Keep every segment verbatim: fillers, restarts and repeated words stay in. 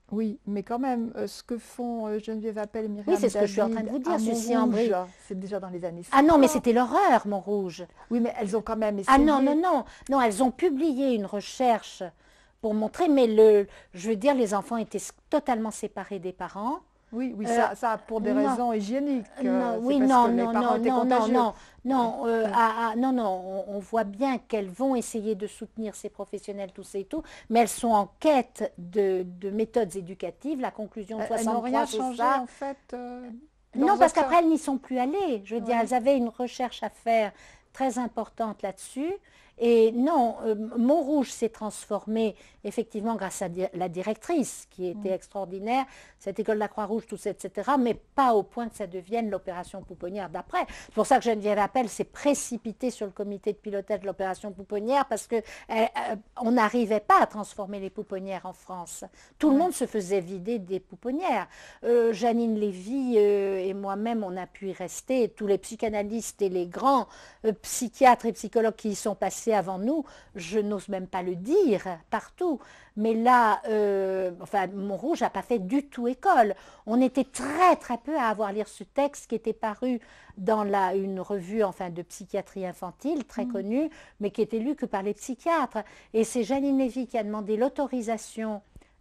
Oui, mais quand même, euh, ce que font euh, Geneviève Appel et Oui, Myriam c'est ce que je suis en train de David vous à dire, Montrouge, Sucy-en-Brie. c'est déjà dans les années Ah non, mais cinquante. c'était l'horreur, Montrouge. Oui, mais elles ont quand même Ah non, non, essayé. non, non, elles ont publié une recherche pour montrer, mais le, je veux dire, les enfants étaient totalement séparés des parents. Oui, oui, Euh, ça, ça pour des non, raisons hygiéniques. non, euh, c'est oui, parce que non, les non, parents non, étaient non, non, contagieux. non, Oui, non, euh, ok. ah, ah, non, non, on, on voit bien qu'elles vont essayer de soutenir ces professionnels, tous et tout, mais elles sont en quête de, de méthodes éducatives. La conclusion de Elles, elles n'ont rien soixante-trois, c'est changé ça. en fait euh, dans Non, leurs parce qu'après, observations. elles n'y sont plus allées. Je veux dire, Oui. elles avaient une recherche à faire très importante là-dessus. Et non, euh, Montrouge s'est transformé effectivement grâce à di la directrice qui était Mm. extraordinaire, cette école de la Croix-Rouge, tout ça, et cetera, mais pas au point que ça devienne l'opération Pouponnière d'après. C'est pour ça que Geneviève Appel s'est précipitée sur le comité de pilotage de l'opération Pouponnière parce qu'on euh, n'arrivait pas à transformer les pouponnières en France. Tout le Ouais. monde se faisait vider des pouponnières. Euh, Janine Lévy euh, et moi-même, on a pu y rester. Tous les psychanalystes et les grands euh, psychiatres et psychologues qui y sont passés avant nous, je n'ose même pas le dire partout. Mais là, euh, enfin, Montrouge n'a pas fait du tout école. On était très très peu à avoir lire ce texte qui était paru dans la, une revue enfin, de psychiatrie infantile très Mm. connue, mais qui était lue que par les psychiatres. Et c'est Janine Lévy qui a demandé l'autorisation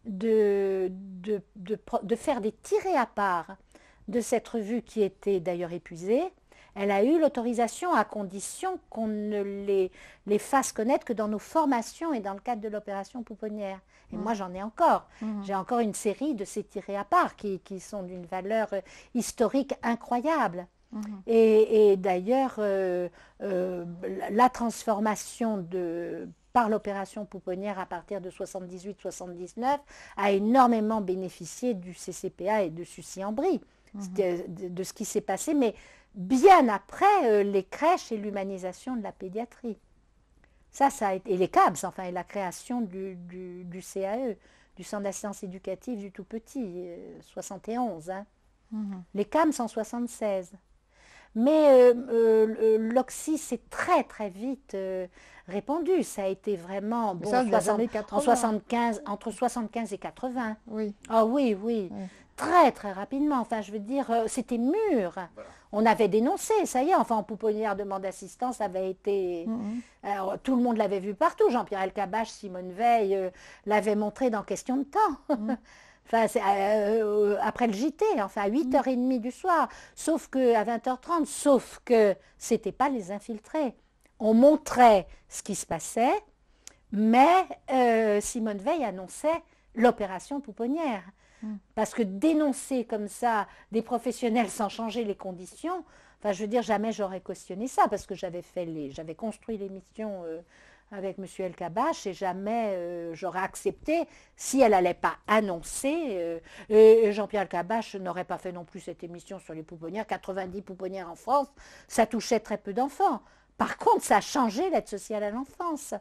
de, de, de, de faire des tirés à part de cette revue qui était d'ailleurs épuisée. Elle a eu l'autorisation à condition qu'on ne les, les fasse connaître que dans nos formations et dans le cadre de l'opération pouponnière. Et Mm. moi, j'en ai encore. Mm. J'ai encore une série de ces tirés à part qui, qui sont d'une valeur euh, historique incroyable. Mm. Et, et d'ailleurs, euh, euh, la transformation de, par l'opération pouponnière à partir de soixante-dix-huit soixante-dix-neuf a énormément bénéficié du C C P A et de Sucy-en-Brie, Mm. de, de, de ce qui s'est passé, mais bien après euh, les crèches et l'humanisation de la pédiatrie. Ça, ça a été, et les C A B S, enfin, et la création du, du, du C A E, du Centre d'assistance éducative du tout petit, euh, soixante et onze. Hein. Mm. Les C A M S en soixante-seize. Mais euh, euh, l'Oxy s'est très très vite euh, répandu. Ça a été vraiment Mais bon, ça, des soixante années en quatre-vingts. soixante-quinze, entre soixante-quinze et quatre-vingts. Oui. Ah oui, oui, Oui. très très rapidement. Enfin, je veux dire, euh, c'était mûr. Voilà. On avait dénoncé, ça y est, enfin, en pouponnière demande d'assistance avait été... Mm. Alors, tout le monde l'avait vu partout. Jean-Pierre Elkabbach, Simone Veil euh, l'avait montré dans Question de temps. Mm. Enfin, c'est, euh, après le J T, enfin à huit heures trente du soir, sauf qu'à vingt heures trente, sauf que c'était pas les infiltrés. On montrait ce qui se passait, mais euh, Simone Veil annonçait l'opération pouponnière. Mm. Parce que dénoncer comme ça des professionnels sans changer les conditions, enfin je veux dire, jamais j'aurais cautionné ça, parce que j'avais fait les, j'avais construit l'émission euh, avec M. Elkabbach et jamais euh, j'aurais accepté si elle n'allait pas annoncer. Euh, et Jean-Pierre Elkabbach n'aurait pas fait non plus cette émission sur les pouponnières. quatre-vingt-dix pouponnières en France, ça touchait très peu d'enfants. Par contre, ça a changé l'aide sociale à l'enfance.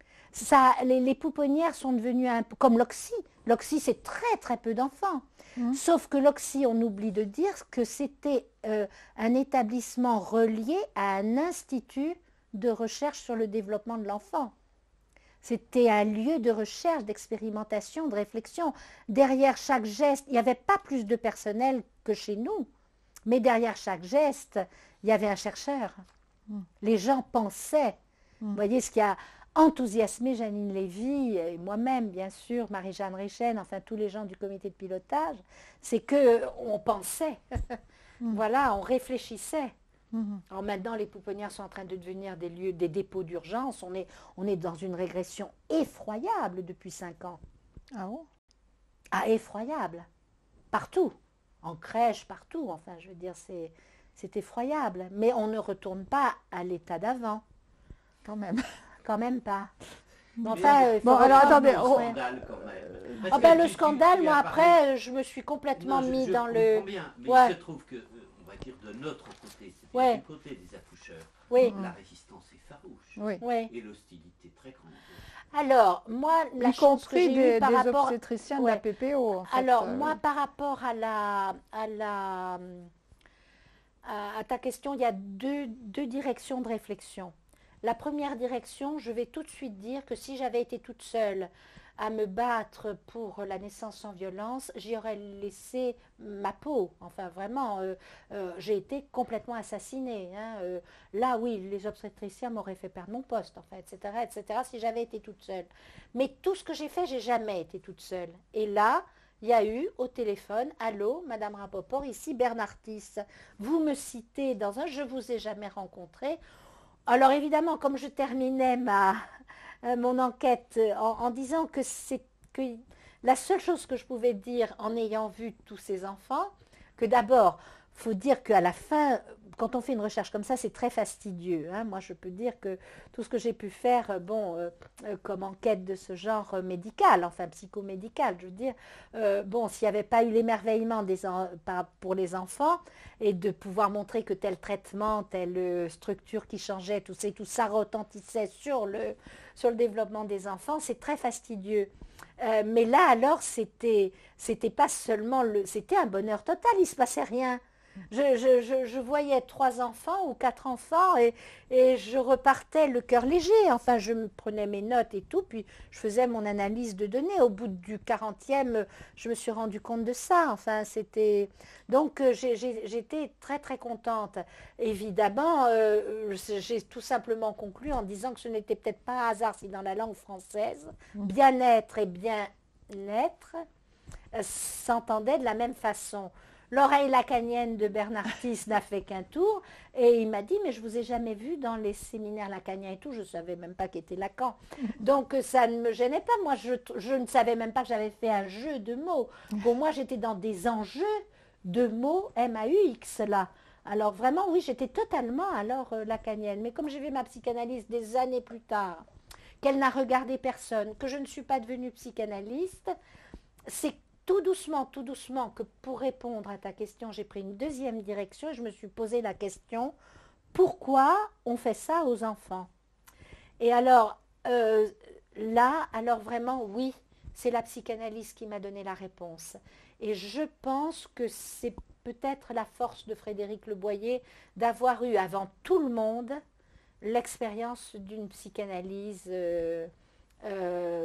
Ça, les, les pouponnières sont devenues un, comme l'Oxy. L'Oxy, c'est très très peu d'enfants. Mm. Sauf que l'Oxy, on oublie de dire que c'était euh, un établissement relié à un institut de recherche sur le développement de l'enfant. C'était un lieu de recherche, d'expérimentation, de réflexion. Derrière chaque geste, il n'y avait pas plus de personnel que chez nous, mais derrière chaque geste, il y avait un chercheur. Mm. Les gens pensaient. Mm. Vous voyez ce qui a enthousiasmé Janine Lévy, et moi-même, bien sûr, Marie-Jeanne Richen, enfin tous les gens du comité de pilotage, c'est qu'on pensait. Mm. Voilà, on réfléchissait. Mm. Alors maintenant, les pouponnières sont en train de devenir des lieux, des dépôts d'urgence. On est, on est dans une régression effroyable depuis cinq ans. Ah bon? Ah, effroyable. Partout. En crèche, partout. Enfin, je veux dire, c'est, c'est effroyable. Mais on ne retourne pas à l'état d'avant. Quand même. Quand même pas. Mais Mais enfin, euh, il faut Bon, alors, reprendre attendez, le on- soin. scandale quand même. Parce Ah que ben, tu- le tu- scandale, tu moi as parlé- après, euh, je me suis complètement Non, je- mis je dans comprends le... bien, mais Ouais. il se trouve que, euh, on va dire de notre côté, c'est Ouais. du côté des accoucheurs, Oui, la résistance est farouche Oui. oui. et l'hostilité très grande. Alors, moi, la Y chance que compris j'ai des, eue par des rapport... obstétriciens de Ouais. la P P O. En fait, Alors, euh, moi, oui. par rapport à la, à la, à, à ta question, il y a deux, deux directions de réflexion. La première direction, je vais tout de suite dire que si j'avais été toute seule à me battre pour la naissance sans violence, j'y aurais laissé ma peau. Enfin, vraiment, euh, euh, j'ai été complètement assassinée. Hein. Euh, là, oui, les obstétriciens m'auraient fait perdre mon poste, enfin, et cetera, et cetera, si j'avais été toute seule. Mais tout ce que j'ai fait, j'ai jamais été toute seule. Et là, il y a eu au téléphone, allô, Madame Rapoport, ici Bernardis. Vous me citez dans un, je vous ai jamais rencontré. Alors évidemment, comme je terminais ma, euh, mon enquête en, en disant que c'est que la seule chose que je pouvais dire en ayant vu tous ces enfants, que d'abord, il faut dire qu'à la fin, quand on fait une recherche comme ça, c'est très fastidieux. Hein. Moi, je peux dire que tout ce que j'ai pu faire, euh, bon, euh, euh, comme enquête de ce genre euh, médical, enfin psychomédical, je veux dire, euh, bon, s'il n'y avait pas eu l'émerveillement des en, par, pour les enfants et de pouvoir montrer que tel traitement, telle euh, structure qui changeait, tout, tout ça retentissait sur le, sur le développement des enfants, c'est très fastidieux. Euh, mais là, alors, c'était, c'était pas seulement le, c'était un bonheur total, il se passait rien. Je, je, je, je voyais trois enfants ou quatre enfants et, et je repartais le cœur léger. Enfin, je me prenais mes notes et tout, puis je faisais mon analyse de données. Au bout du quarantième, je me suis rendu compte de ça. Enfin, c'était... Donc, j'ai, j'ai, j'étais très, très contente. Évidemment, euh, j'ai tout simplement conclu en disant que ce n'était peut-être pas un hasard si dans la langue française, bien-être et bien-être euh, s'entendaient de la même façon. L'oreille lacanienne de Bernardis n'a fait qu'un tour et il m'a dit mais je vous ai jamais vu dans les séminaires lacaniens et tout, je ne savais même pas qu'était Lacan. Donc ça ne me gênait pas, moi je, je ne savais même pas que j'avais fait un jeu de mots. Pour moi j'étais dans des enjeux de mots M A U X là. Alors vraiment oui j'étais totalement alors euh, lacanienne, mais comme j'ai vu ma psychanalyse des années plus tard, qu'elle n'a regardé personne, que je ne suis pas devenue psychanalyste, c'est tout doucement, tout doucement, que pour répondre à ta question, j'ai pris une deuxième direction et je me suis posé la question, pourquoi on fait ça aux enfants? Et alors, euh, là, alors vraiment, oui, c'est la psychanalyse qui m'a donné la réponse. Et je pense que c'est peut-être la force de Frédéric Le Boyer d'avoir eu avant tout le monde l'expérience d'une psychanalyse euh, euh,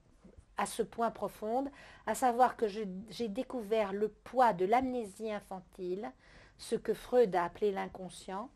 à ce point profonde, à savoir que je, j'ai découvert le poids de l'amnésie infantile, ce que Freud a appelé l'inconscient,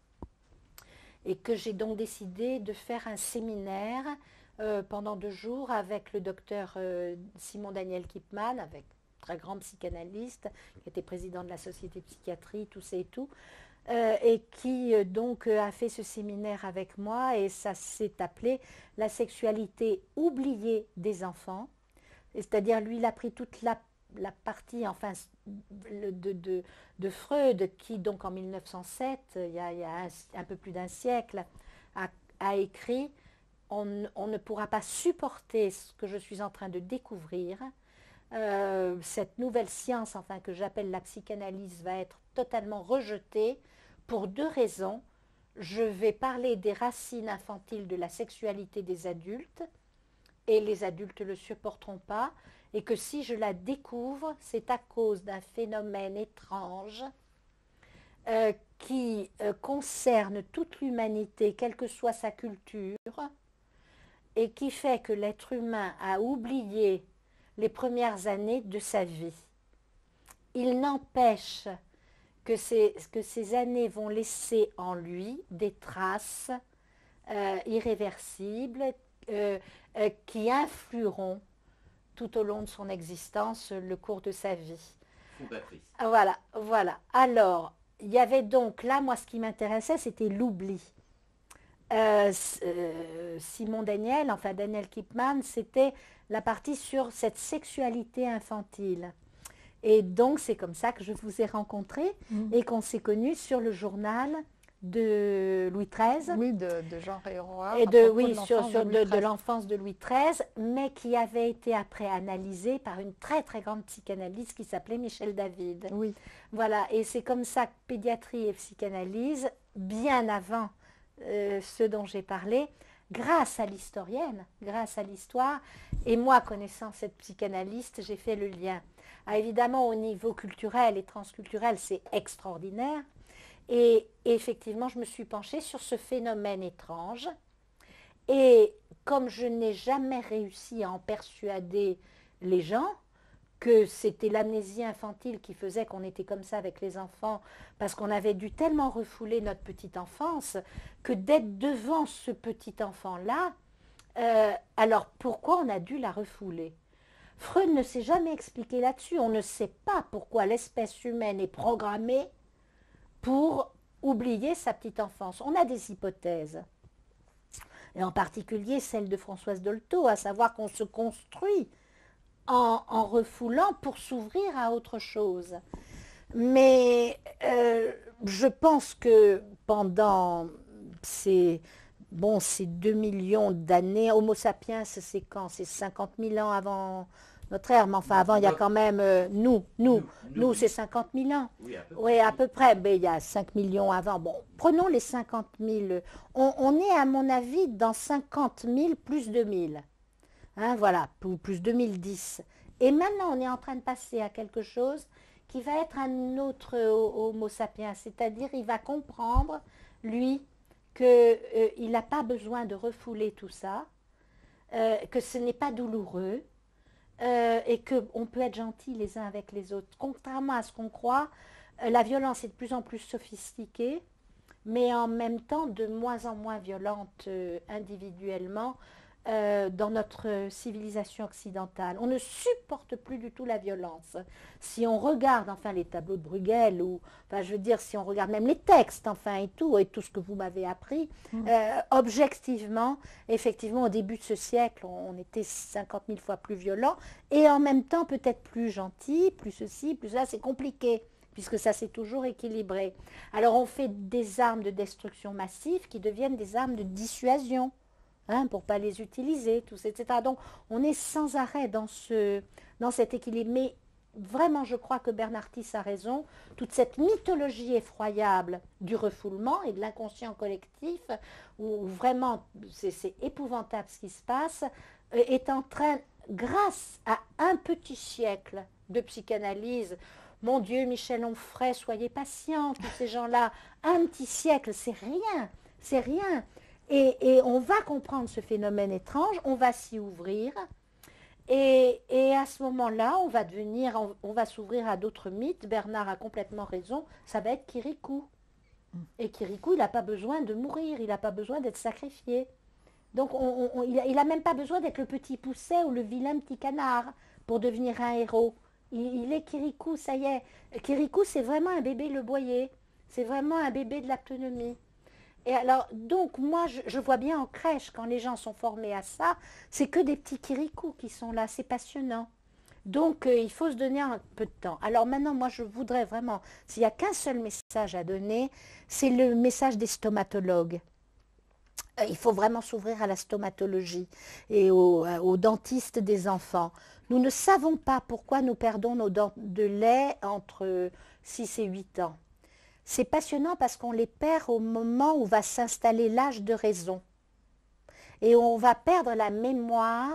et que j'ai donc décidé de faire un séminaire euh, pendant deux jours avec le docteur euh, Simon Daniel Kipman, avec très grand psychanalyste, qui était président de la Société de psychiatrie, tout ça et tout, euh, et qui euh, donc euh, a fait ce séminaire avec moi, et ça s'est appelé « La sexualité oubliée des enfants ». C'est-à-dire, lui, il a pris toute la, la partie, enfin, de, de, de Freud, qui, donc, en mille neuf cent sept, il y a, il y a un, un peu plus d'un siècle, a, a écrit on, « On ne pourra pas supporter ce que je suis en train de découvrir. Euh, cette nouvelle science, enfin, que j'appelle la psychanalyse, va être totalement rejetée pour deux raisons. Je vais parler des racines infantiles de la sexualité des adultes, et les adultes ne le supporteront pas, et que si je la découvre, c'est à cause d'un phénomène étrange euh, qui euh, concerne toute l'humanité, quelle que soit sa culture, et qui fait que l'être humain a oublié les premières années de sa vie. Il n'empêche que ces, que ces années vont laisser en lui des traces euh, irréversibles, Euh, euh, qui influeront tout au long de son existence le cours de sa vie. Fondatrice. Voilà, voilà. Alors, il y avait donc là, moi, ce qui m'intéressait, c'était l'oubli. Euh, euh, Simon Daniel, enfin Daniel Kipman, c'était la partie sur cette sexualité infantile. Et donc, c'est comme ça que je vous ai rencontré mmh. et qu'on s'est connus sur le journal de Louis treize. Oui, de, de Jean Réroy. Et de, oui, de sur, sur de, de l'enfance de Louis treize, mais qui avait été après analysé par une très très grande psychanalyste qui s'appelait Michel David. Oui. Voilà, et c'est comme ça que pédiatrie et psychanalyse, bien avant euh, ce dont j'ai parlé, grâce à l'historienne, grâce à l'histoire, et moi connaissant cette psychanalyste, j'ai fait le lien. Ah, évidemment, au niveau culturel et transculturel, c'est extraordinaire. Et effectivement, je me suis penchée sur ce phénomène étrange. Et comme je n'ai jamais réussi à en persuader les gens, que c'était l'amnésie infantile qui faisait qu'on était comme ça avec les enfants, parce qu'on avait dû tellement refouler notre petite enfance, que d'être devant ce petit enfant-là, euh, alors pourquoi on a dû la refouler? Freud ne s'est jamais expliqué là-dessus. On ne sait pas pourquoi l'espèce humaine est programmée pour oublier sa petite enfance. On a des hypothèses, et en particulier celle de Françoise Dolto, à savoir qu'on se construit En, en refoulant pour s'ouvrir à autre chose. Mais euh, je pense que pendant ces, bon, ces deux millions d'années, Homo sapiens, c'est quand? C'est cinquante mille ans avant notre ère, mais enfin avant, il y a quand même, euh, nous, nous, nous, nous c'est cinquante mille ans. Oui, à peu Oui, près. à peu près, mais il y a cinq millions avant. Bon, prenons les cinquante mille. On, on est, à mon avis, dans cinquante mille plus deux mille. Hein, voilà, ou plus deux mille dix. Et maintenant, on est en train de passer à quelque chose qui va être un autre Homo sapiens, c'est-à-dire il va comprendre, lui, qu'il euh, n'a pas besoin de refouler tout ça, euh, que ce n'est pas douloureux, euh, et qu'on peut être gentil les uns avec les autres. Contrairement à ce qu'on croit, euh, la violence est de plus en plus sophistiquée, mais en même temps de moins en moins violente euh, individuellement, Euh, dans notre civilisation occidentale. On ne supporte plus du tout la violence. Si on regarde enfin les tableaux de Bruegel, ou enfin je veux dire si on regarde même les textes enfin et tout, et tout ce que vous m'avez appris, mmh. euh, objectivement, effectivement au début de ce siècle, on, on était cinquante mille fois plus violent, et en même temps peut-être plus gentil, plus ceci, plus ça, c'est compliqué, puisque ça s'est toujours équilibré. Alors on fait des armes de destruction massive qui deviennent des armes de dissuasion. Hein, pour ne pas les utiliser, tous, et cetera. Donc, on est sans arrêt dans, ce, dans cet équilibre. Mais vraiment, je crois que Bernard Tiss a raison. Toute cette mythologie effroyable du refoulement et de l'inconscient collectif, où vraiment, c'est épouvantable ce qui se passe, est en train, grâce à un petit siècle de psychanalyse, mon Dieu, Michel Onfray, soyez patient, tous ces gens-là, un petit siècle, c'est rien, c'est rien. Et, et on va comprendre ce phénomène étrange, on va s'y ouvrir, et, et à ce moment-là, on va devenir, on, on va s'ouvrir à d'autres mythes. Bernard a complètement raison, ça va être Kirikou. Et Kirikou, il n'a pas besoin de mourir, il n'a pas besoin d'être sacrifié. Donc on, on, il n'a même pas besoin d'être le petit pousset ou le vilain petit canard pour devenir un héros. Il, il est Kirikou, ça y est. Kirikou, c'est vraiment un bébé le boyer, c'est vraiment un bébé de l'autonomie. Et alors, donc, moi, je, je vois bien en crèche, quand les gens sont formés à ça, c'est que des petits kirikous qui sont là, c'est passionnant. Donc, euh, il faut se donner un peu de temps. Alors maintenant, moi, je voudrais vraiment, s'il n'y a qu'un seul message à donner, c'est le message des stomatologues. Euh, il faut vraiment s'ouvrir à la stomatologie et aux, aux dentistes des enfants. Nous ne savons pas pourquoi nous perdons nos dents de lait entre six et huit ans. C'est passionnant parce qu'on les perd au moment où va s'installer l'âge de raison. Et on va perdre la mémoire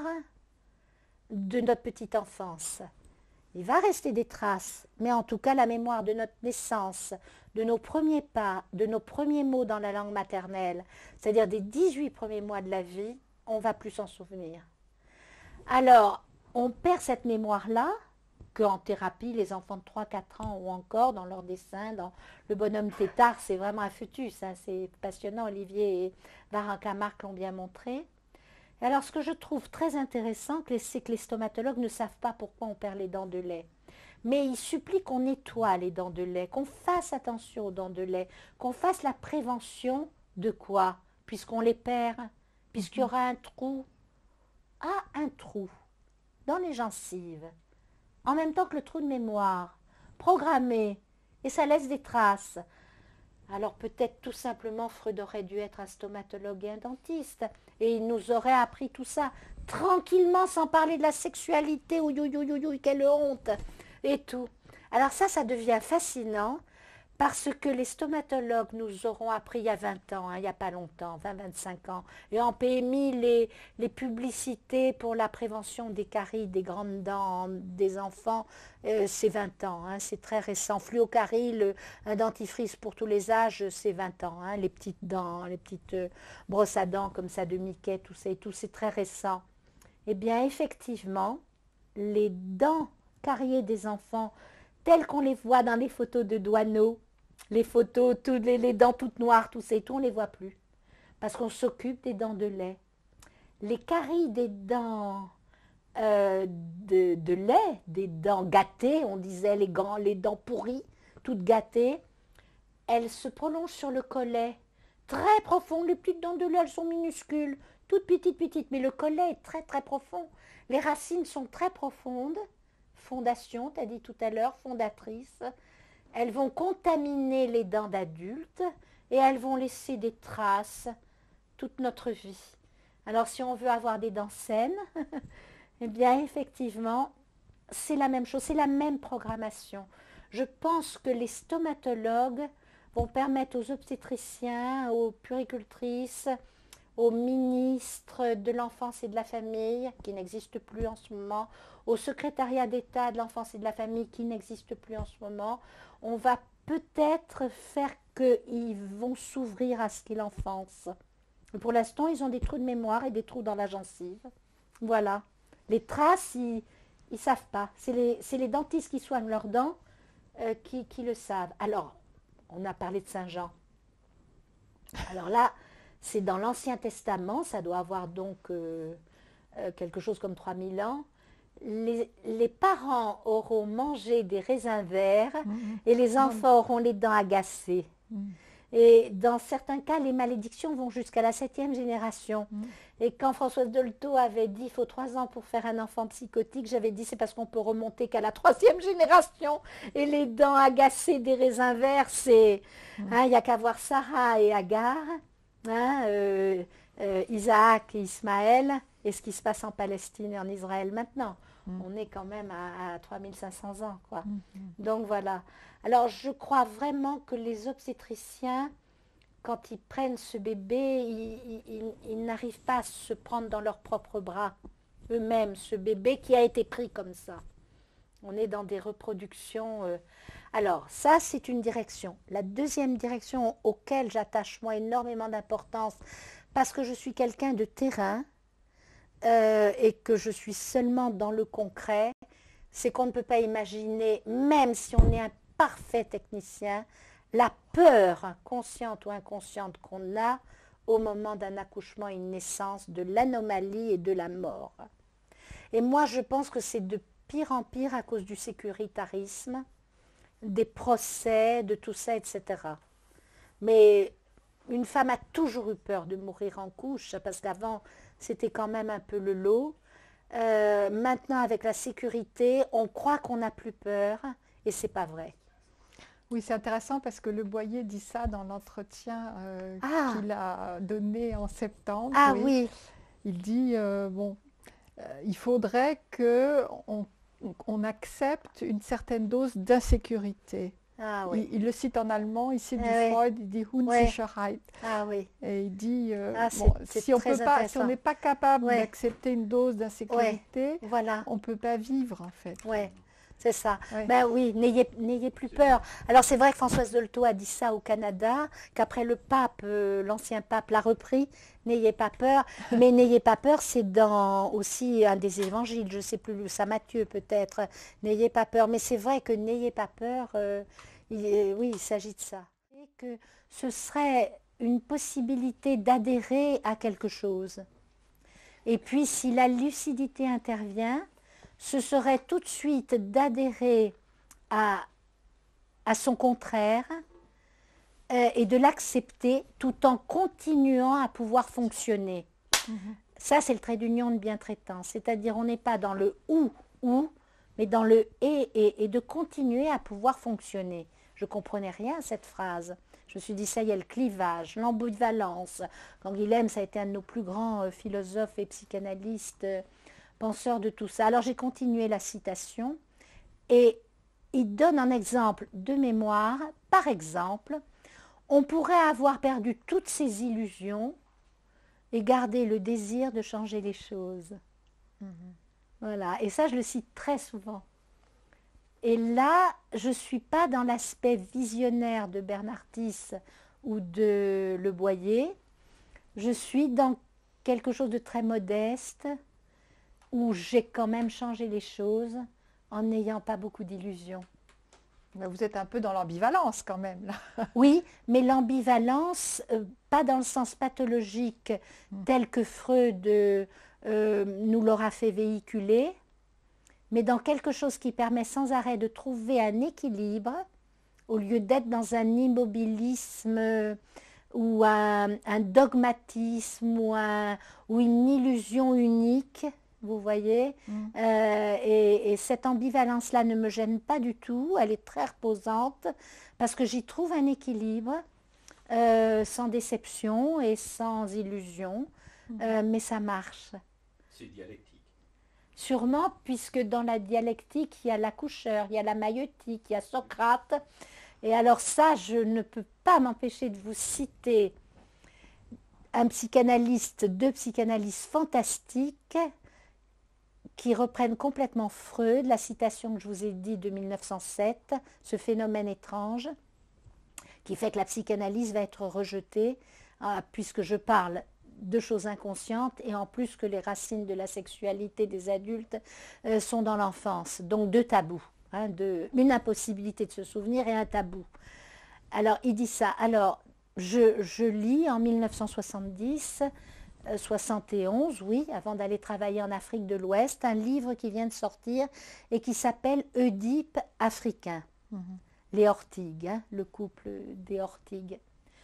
de notre petite enfance. Il va rester des traces, mais en tout cas la mémoire de notre naissance, de nos premiers pas, de nos premiers mots dans la langue maternelle, c'est-à-dire des dix-huit premiers mois de la vie, on ne va plus s'en souvenir. Alors, on perd cette mémoire-là, qu'en thérapie, les enfants de trois à quatre ans ou encore dans leur dessin, dans le bonhomme tétard, c'est vraiment un fœtus, hein, c'est passionnant, Olivier et Varin-Camargue l'ont bien montré. Et alors ce que je trouve très intéressant, c'est que les stomatologues ne savent pas pourquoi on perd les dents de lait. Mais ils supplient qu'on nettoie les dents de lait, qu'on fasse attention aux dents de lait, qu'on fasse la prévention de quoi? Puisqu'on les perd, puisqu'il y aura un trou. Ah, un trou dans les gencives. En même temps que le trou de mémoire, programmé, et ça laisse des traces. Alors peut-être tout simplement Freud aurait dû être un stomatologue et un dentiste, et il nous aurait appris tout ça, tranquillement, sans parler de la sexualité, ouïe, ouïe, ouïe, ouïe, quelle honte, et tout. Alors ça, ça devient fascinant, Parce que les stomatologues nous auront appris il y a vingt ans, hein, il n'y a pas longtemps, vingt à vingt-cinq ans, et en P M I, les, les publicités pour la prévention des caries, des grandes dents des enfants, euh, c'est vingt ans, hein, c'est très récent. Fluocarie, le, un dentifrice pour tous les âges, c'est vingt ans, hein, les petites dents, les petites euh, brosses à dents comme ça de Mickey, tout ça et tout, c'est très récent. Eh bien, effectivement, les dents cariées des enfants, telles qu'on les voit dans les photos de Doineau, les photos, toutes les, les dents toutes noires, tout ça et tout, on ne les voit plus. Parce qu'on s'occupe des dents de lait. Les caries des dents euh, de, de lait, des dents gâtées, on disait les, grands, les dents pourries, toutes gâtées, elles se prolongent sur le collet. Très profond, les petites dents de lait, elles sont minuscules, toutes petites, petites, mais le collet est très, très profond. Les racines sont très profondes. Fondation, tu as dit tout à l'heure, fondatrice. Elles vont contaminer les dents d'adultes et elles vont laisser des traces toute notre vie. Alors si on veut avoir des dents saines, eh bien effectivement, c'est la même chose, c'est la même programmation. Je pense que les stomatologues vont permettre aux obstétriciens, aux puéricultrices, au ministre de l'Enfance et de la Famille, qui n'existe plus en ce moment, au secrétariat d'État de l'Enfance et de la Famille, qui n'existe plus en ce moment, on va peut-être faire qu'ils vont s'ouvrir à ce qu'est l'enfance. Pour l'instant, ils ont des trous de mémoire et des trous dans la gencive. Voilà. Les traces, ils ne savent pas. C'est les, c'est les dentistes qui soignent leurs dents euh, qui, qui le savent. Alors, on a parlé de Saint-Jean. Alors là, c'est dans l'Ancien Testament, ça doit avoir donc euh, euh, quelque chose comme trois mille ans. Les, les parents auront mangé des raisins verts mmh. et les enfants auront les dents agacées. Mmh. Et dans certains cas, les malédictions vont jusqu'à la septième génération. Mmh. Et quand Françoise Dolto avait dit « il faut trois ans pour faire un enfant psychotique », j'avais dit « c'est parce qu'on peut remonter qu'à la troisième génération ». Et les dents agacées des raisins verts, c'est... Il mmh. hein, n'y a qu'à voir Sarah et Agar. Hein, euh, euh, Isaac et Ismaël, et ce qui se passe en Palestine et en Israël maintenant. Mm. On est quand même à, à trois mille cinq cents ans, quoi. Mm. Donc voilà. Alors je crois vraiment que les obstétriciens, quand ils prennent ce bébé, ils, ils, ils n'arrivent pas à se prendre dans leurs propres bras, eux-mêmes, ce bébé qui a été pris comme ça. On est dans des reproductions... Euh, Alors, ça, c'est une direction. La deuxième direction auquel j'attache moi énormément d'importance, parce que je suis quelqu'un de terrain euh, et que je suis seulement dans le concret, c'est qu'on ne peut pas imaginer, même si on est un parfait technicien, la peur consciente ou inconsciente qu'on a au moment d'un accouchement et une naissance, de l'anomalie et de la mort. Et moi, je pense que c'est de pire en pire à cause du sécuritarisme, des procès, de tout ça, et cetera. Mais une femme a toujours eu peur de mourir en couche, parce qu'avant, c'était quand même un peu le lot. Euh, maintenant, avec la sécurité, on croit qu'on n'a plus peur, et c'est pas vrai. Oui, c'est intéressant parce que Le Boyer dit ça dans l'entretien euh, ah. qu'il a donné en septembre. Ah oui. oui. Il dit, euh, bon, euh, il faudrait qu'on on accepte une certaine dose d'insécurité. Ah, oui. il, il le cite en allemand, il cite eh du Freud, il dit Unsicherheit. Ah, oui. Et il dit, euh, ah, bon, si on peut pas, si on n'est pas capable ouais. d'accepter une dose d'insécurité, ouais. voilà. on ne peut pas vivre en fait. Ouais. C'est ça. Ouais. Ben oui, n'ayez, n'ayez plus peur. Alors c'est vrai que Françoise Dolto a dit ça au Canada, qu'après le pape, euh, l'ancien pape l'a repris, n'ayez pas peur. Mais n'ayez pas peur, c'est dans aussi un des évangiles, je ne sais plus, Saint Matthieu peut-être, n'ayez pas peur. Mais c'est vrai que n'ayez pas peur, euh, il, oui, il s'agit de ça. Et que ce serait une possibilité d'adhérer à quelque chose. Et puis si la lucidité intervient, ce serait tout de suite d'adhérer à, à son contraire euh, et de l'accepter tout en continuant à pouvoir fonctionner. Mmh. Ça, c'est le trait d'union de bien-traitant. C'est-à-dire, on n'est pas dans le « ou », ou, mais dans le « et », et, et de continuer à pouvoir fonctionner. Je ne comprenais rien à cette phrase. Je me suis dit, ça y est, le clivage, l'ambivalence. Canguilhem, ça a été un de nos plus grands euh, philosophes et psychanalystes, euh, penseur de tout ça. Alors j'ai continué la citation et il donne un exemple de mémoire. Par exemple, on pourrait avoir perdu toutes ses illusions et garder le désir de changer les choses. Mmh. Voilà, et ça je le cite très souvent. Et là, je ne suis pas dans l'aspect visionnaire de Bernard Tisse ou de Le Boyer, je suis dans quelque chose de très modeste, où j'ai quand même changé les choses en n'ayant pas beaucoup d'illusions. Vous êtes un peu dans l'ambivalence quand même, là. Oui, mais l'ambivalence, euh, pas dans le sens pathologique mmh. tel que Freud euh, nous l'aura fait véhiculer, mais dans quelque chose qui permet sans arrêt de trouver un équilibre, au lieu d'être dans un immobilisme ou un, un dogmatisme ou, un, ou une illusion unique, vous voyez, mmh. euh, et, et cette ambivalence-là ne me gêne pas du tout, elle est très reposante, parce que j'y trouve un équilibre, euh, sans déception et sans illusion, mmh. euh, mais ça marche. C'est dialectique. Sûrement, puisque dans la dialectique, il y a l'accoucheur, il y a la maïeutique, il y a Socrate, et alors ça, je ne peux pas m'empêcher de vous citer un psychanalyste, deux psychanalystes fantastiques, qui reprennent complètement Freud, la citation que je vous ai dit de mille neuf cent sept, ce phénomène étrange, qui fait que la psychanalyse va être rejetée, euh, puisque je parle de choses inconscientes, et en plus que les racines de la sexualité des adultes euh, sont dans l'enfance, donc deux tabous, hein, de, une impossibilité de se souvenir et un tabou. Alors il dit ça, alors je, je lis en mille neuf cent soixante-dix, soixante et onze, oui, avant d'aller travailler en Afrique de l'Ouest, un livre qui vient de sortir et qui s'appelle Oedipe africain, mmh. les Ortigues, hein, le couple des Ortigues.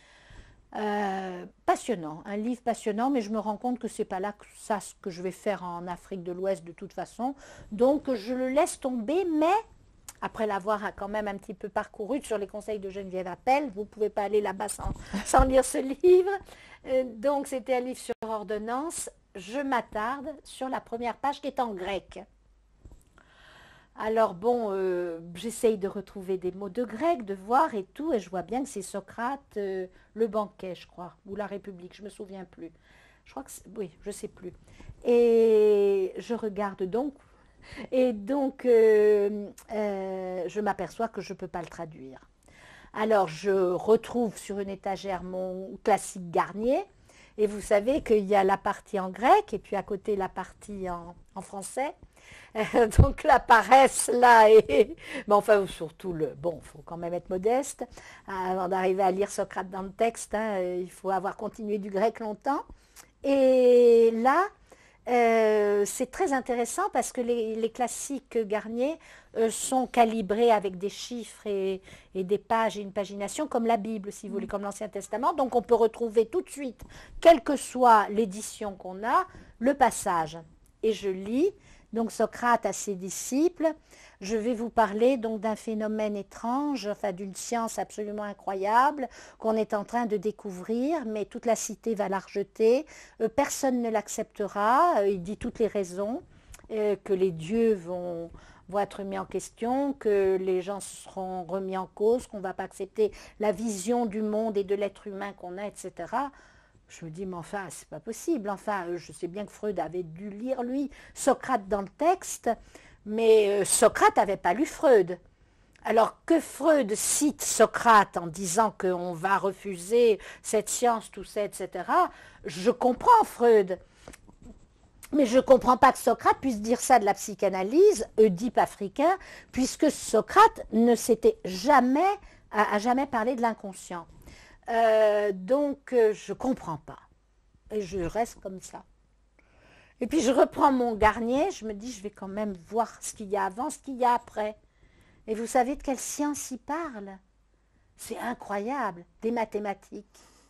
Euh, passionnant, un livre passionnant, mais je me rends compte que c'est pas là que ça ce que je vais faire en Afrique de l'Ouest de toute façon, donc je le laisse tomber, mais après l'avoir quand même un petit peu parcouru sur les conseils de Geneviève Appel, vous ne pouvez pas aller là-bas sans, sans lire ce livre. Euh, donc c'était un livre sur ordonnance. Je m'attarde sur la première page qui est en grec. Alors bon, euh, j'essaye de retrouver des mots de grec, de voir et tout, et je vois bien que c'est Socrate, euh, le banquet, je crois, ou la République, je ne me souviens plus. Je crois que c'est, oui, je ne sais plus. Et je regarde donc, et donc euh, euh, je m'aperçois que je ne peux pas le traduire. Alors je retrouve sur une étagère mon classique Garnier, et vous savez qu'il y a la partie en grec, et puis à côté la partie en, en français. Euh, donc la paresse là, et mais enfin surtout le bon, il faut quand même être modeste avant d'arriver à lire Socrate dans le texte, hein, il faut avoir continué du grec longtemps. Et là, euh, c'est très intéressant parce que les, les classiques Garnier euh, sont calibrés avec des chiffres et, et des pages et une pagination comme la Bible, si vous voulez, comme l'Ancien Testament. Donc on peut retrouver tout de suite, quelle que soit l'édition qu'on a, le passage. Et je lis. Donc Socrate à ses disciples, je vais vous parler donc d'un phénomène étrange, enfin d'une science absolument incroyable qu'on est en train de découvrir, mais toute la cité va la rejeter, euh, personne ne l'acceptera, euh, il dit toutes les raisons, euh, que les dieux vont, vont être mis en question, que les gens seront remis en cause, qu'on ne va pas accepter la vision du monde et de l'être humain qu'on a, et cetera. Je me dis, mais enfin, c'est pas possible. Enfin, je sais bien que Freud avait dû lire, lui, Socrate dans le texte, mais Socrate n'avait pas lu Freud. Alors que Freud cite Socrate en disant qu'on va refuser cette science, tout ça, et cetera, je comprends Freud. Mais je ne comprends pas que Socrate puisse dire ça de la psychanalyse, Oedipe africain, puisque Socrate ne s'était jamais, a, a jamais parlé de l'inconscient. Euh, donc euh, je ne comprends pas et je reste comme ça, et puis je reprends mon Garnier, je me dis je vais quand même voir ce qu'il y a avant, ce qu'il y a après, et vous savez de quelle science il parle? C'est incroyable, des mathématiques,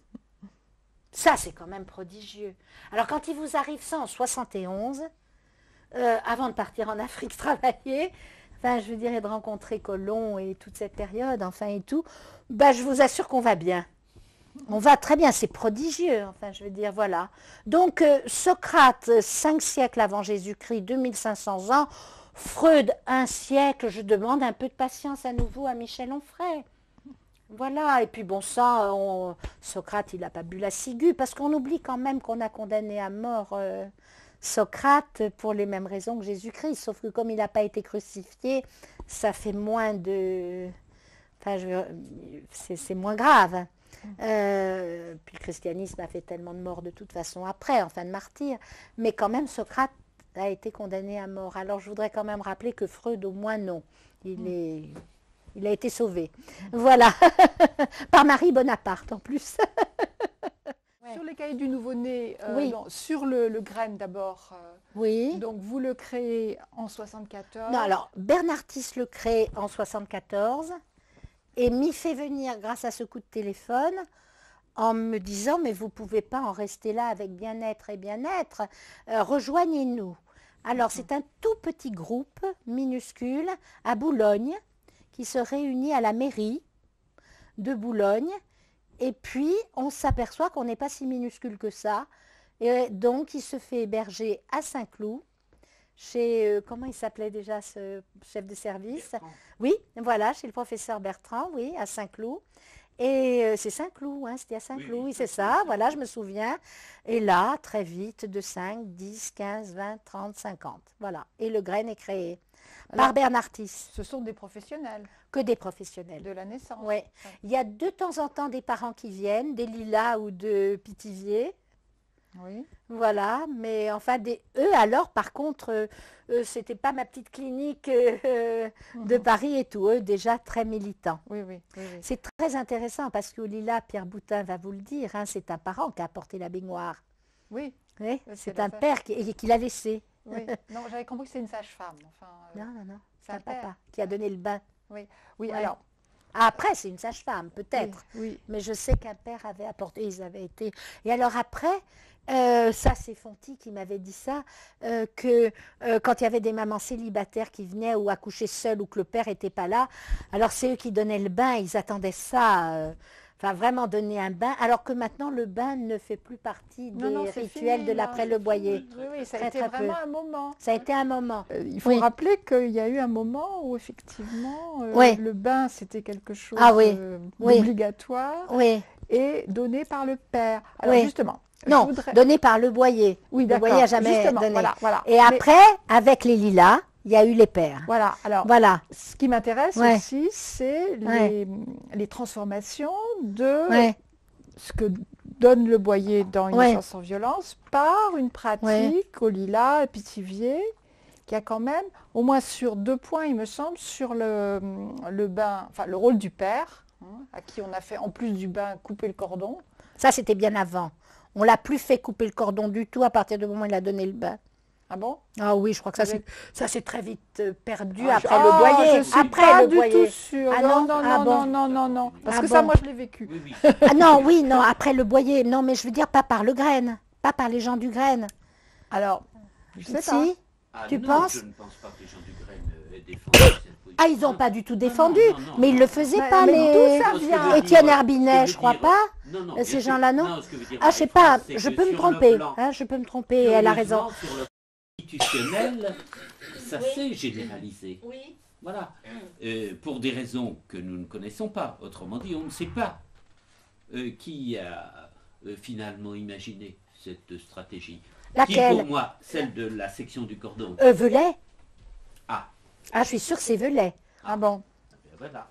ça c'est quand même prodigieux. Alors quand il vous arrive ça en soixante et onze, euh, avant de partir en Afrique travailler, enfin je veux dire, et de rencontrer Colomb et toute cette période, enfin et tout, ben, je vous assure qu'on va bien. On va très bien, c'est prodigieux, enfin je veux dire, voilà. Donc euh, Socrate, cinq siècles avant Jésus-Christ, deux mille cinq cents ans, Freud, un siècle, je demande un peu de patience à nouveau à Michel Onfray. Voilà, et puis bon, ça, on, Socrate, il n'a pas bu la ciguë, parce qu'on oublie quand même qu'on a condamné à mort euh, Socrate pour les mêmes raisons que Jésus-Christ, sauf que comme il n'a pas été crucifié, ça fait moins de... Enfin, c'est moins grave. Euh, puis le christianisme a fait tellement de morts de toute façon après, enfin de martyrs, mais quand même Socrate a été condamné à mort. Alors je voudrais quand même rappeler que Freud, au moins non, il est... Il a été sauvé. Voilà. Par Marie Bonaparte en plus. Ouais. Sur les cahiers du nouveau-né, euh, oui. non, sur le, le graine d'abord. Euh, oui. Donc vous le créez en soixante-quatorze. Non, alors Bernartis le crée en soixante-quatorze et m'y fait venir grâce à ce coup de téléphone en me disant mais vous ne pouvez pas en rester là avec bien-être et bien-être. Euh, rejoignez-nous. Alors mmh. c'est un tout petit groupe minuscule à Boulogne qui se réunit à la mairie de Boulogne, et puis on s'aperçoit qu'on n'est pas si minuscule que ça, et donc il se fait héberger à Saint-Cloud, chez, euh, comment il s'appelait déjà ce chef de service? Bertrand. Oui, voilà, chez le professeur Bertrand, oui, à Saint-Cloud, et euh, c'est Saint-Cloud, hein, c'était à Saint-Cloud, oui, oui c'est ça, voilà, je me souviens, et là, très vite, de cinq, dix, quinze, vingt, trente, cinquante, voilà, et le graine est créé. Alors, par Bernartis. Ce sont des professionnels. Que des professionnels. De la naissance. Oui. Ouais. Il y a de temps en temps des parents qui viennent, des Lilas ou de Pithiviers. Oui. Voilà, mais enfin, des, eux alors, par contre, euh, euh, c'était pas ma petite clinique euh, mmh. de Paris et tout, eux déjà très militants. Oui, oui. oui, oui. C'est très intéressant parce qu'au Lilas, Pierre Boutin va vous le dire, hein, c'est un parent qui a apporté la baignoire. Oui. oui c'est un père qui, qui l'a laissé. Oui. Non, j'avais compris que c'est une sage-femme. Enfin, euh, non, non, non. C'est un papa qui a donné le bain. Oui, oui. Ouais. Alors, après, c'est une sage-femme, peut-être. Oui, oui. Mais je sais qu'un père avait apporté, ils avaient été. Et alors après, euh, ça c'est Fonty qui m'avait dit ça, euh, que euh, quand il y avait des mamans célibataires qui venaient ou accouchaient seules ou que le père n'était pas là, alors c'est eux qui donnaient le bain, ils attendaient ça. Euh, Enfin, vraiment donner un bain, alors que maintenant, le bain ne fait plus partie des non, non, rituels fini, de l'après-le-boyer. Oui, oui, ça a été vraiment peu. un moment. Ça a été un moment. Euh, il faut oui. rappeler qu'il y a eu un moment où, effectivement, euh, oui. le bain, c'était quelque chose ah, oui. euh, oui. d'obligatoire oui. et donné par le père. Alors, oui. justement... Non, voudrais... donné par le boyer. Oui, le boyer n'a jamais justement, donné. Voilà, voilà. Et Mais... après, avec les Lilas, il y a eu les pères. Voilà, alors voilà. ce qui m'intéresse ouais. aussi, c'est ouais. les, les transformations de ouais. ce que donne le boyer dans une ouais. naissance sans violence par une pratique ouais. au Lilas, à Pithiviers, qui a quand même, au moins sur deux points, il me semble, sur le, le bain, enfin le rôle du père, hein, à qui on a fait, en plus du bain, couper le cordon. Ça, c'était bien avant. On ne l'a plus fait couper le cordon du tout à partir du moment où il a donné le bain. Ah bon? Ah oui, je crois que ça s'est très vite euh, perdu ah, après je, le oh, boyer. Je suis après pas le du boyer. tout sûre. Ah non, non, non, ah non, bon. non, non, non, parce ah que bon. ça, moi, je l'ai vécu. Oui, oui. ah non, oui, non, après le boyer. Non, mais je veux dire pas par le graine, pas par les gens du graine. Alors, je sais si, pas. Ah, tu non, penses? Je ne pense pas que les gens du graine euh, défendent cette position. Ah, ils n'ont pas du tout défendu, non, non, non, mais ils ne le faisaient mais, pas, mais les... D'où ça vient? Étienne Herbinet, je crois dire... pas. Non, non, Ces sûr. gens-là, non, non ce que veut dire Ah, je sais pas, phrase, je peux me sur tromper. plan, Hein, je peux me tromper, elle a raison. Sur le institutionnel, ça oui. s'est généralisé. Oui. Voilà. Euh, pour des raisons que nous ne connaissons pas. Autrement dit, on ne sait pas euh, qui a euh, finalement imaginé cette stratégie. Laquelle? Qui, pour moi, celle de la section du cordon. Euh, Velay. Ah. Ah, je suis sûre que c'est Velay. Ah bon? Voilà.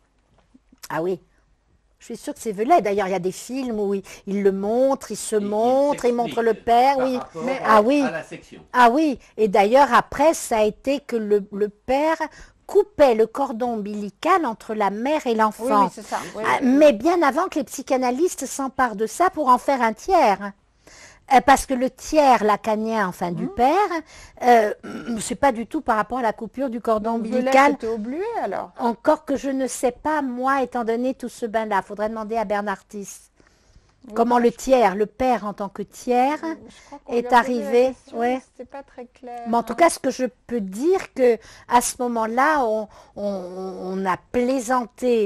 Ah oui. Je suis sûre que c'est Velay. D'ailleurs, il y a des films où il, il le montre, il se il, montre, il, il montre le père, oui. Mais ah à, oui. À la section. Ah oui. Et d'ailleurs, après, ça a été que le, le père coupait le cordon ombilical entre la mère et l'enfant. Oui, oui, c'est ça. Oui, ah, oui. Mais bien avant que les psychanalystes s'emparent de ça pour en faire un tiers. Euh, parce que le tiers lacanien, enfin du mmh. père, euh, c'est pas du tout par rapport à la coupure du cordon Donc, ombilical. C'était au Bluet alors? Encore que je ne sais pas, moi, étant donné tout ce bain-là. Il faudrait demander à Bernartis. Oui, comment le tiers, le père en tant que tiers, est arrivé. Ouais. C'était pas très clair. Mais en tout cas, ce que je peux dire, que à ce moment-là, on, on, on a plaisanté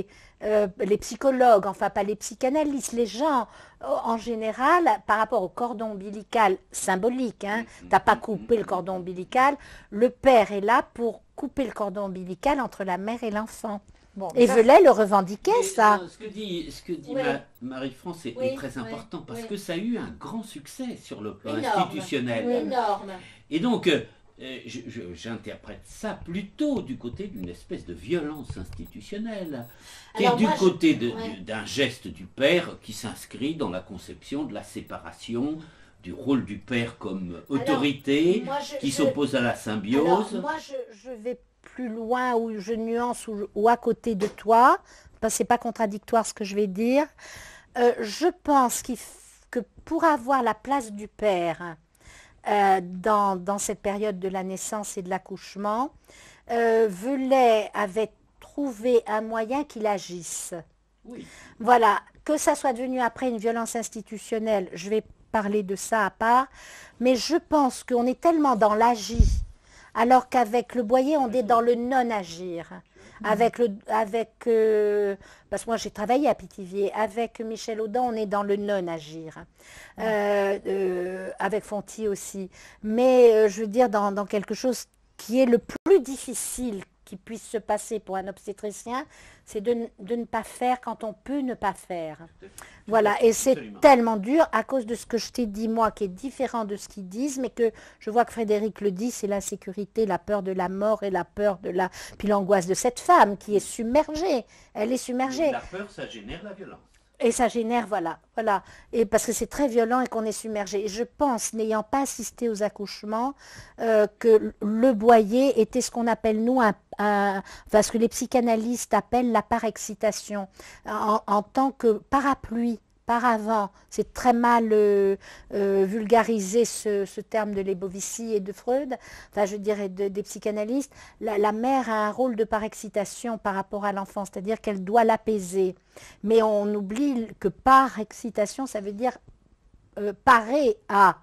euh, les psychologues, enfin pas les psychanalystes, les gens en général, par rapport au cordon ombilical symbolique, hein, t'as pas coupé le cordon ombilical, le père est là pour couper le cordon ombilical entre la mère et l'enfant. Bon, et ça, Velay le revendiquait, mais, ça. Non, ce que dit, ce que dit oui. Marie-France est, oui, est très important oui, parce oui. que ça a eu un grand succès sur le plan énorme, institutionnel. Oui, énorme. Et donc, euh, j'interprète ça plutôt du côté d'une espèce de violence institutionnelle, qui est du moi, côté d'un ouais. geste du père qui s'inscrit dans la conception de la séparation du rôle du père comme autorité, alors, je, qui s'oppose à la symbiose. Alors, moi, je, je vais plus loin, ou je nuance, ou, ou à côté de toi, parce que c'est pas contradictoire ce que je vais dire. Euh, je pense qu'il que pour avoir la place du père euh, dans, dans cette période de la naissance et de l'accouchement, euh, Velay avait trouvé un moyen qu'il agisse. Oui. Voilà, que ça soit devenu après une violence institutionnelle, je vais parler de ça à part, mais je pense qu'on est tellement dans l'agir, alors qu'avec le Boyer, on est dans le non-agir. Avec le, avec, euh, parce que moi j'ai travaillé à Pithiviers, avec Michel Audin, on est dans le non-agir. Euh, euh, avec Fonty aussi. Mais euh, je veux dire, dans, dans quelque chose qui est le plus difficile qui puisse se passer pour un obstétricien, c'est de, de ne pas faire quand on peut ne pas faire. Voilà, et c'est tellement dur à cause de ce que je t'ai dit, moi, qui est différent de ce qu'ils disent, mais que je vois que Frédéric le dit, c'est l'insécurité, la peur de la mort et la peur de la... Puis l'angoisse de cette femme qui est submergée, elle est submergée. La peur, ça génère la violence. Et ça génère, voilà, voilà. Et parce que c'est très violent et qu'on est submergé. Et je pense, n'ayant pas assisté aux accouchements, euh, que le Boyer était ce qu'on appelle, nous, un, un, enfin, ce que les psychanalystes appellent la parexcitation, en, en tant que parapluie. Par avant, c'est très mal euh, euh, vulgarisé ce, ce terme de Lebovici et de Freud, enfin je dirais de, des psychanalystes. La, la mère a un rôle de parexcitation par rapport à l'enfant, c'est-à-dire qu'elle doit l'apaiser. Mais on oublie que parexcitation, ça veut dire euh, parer à.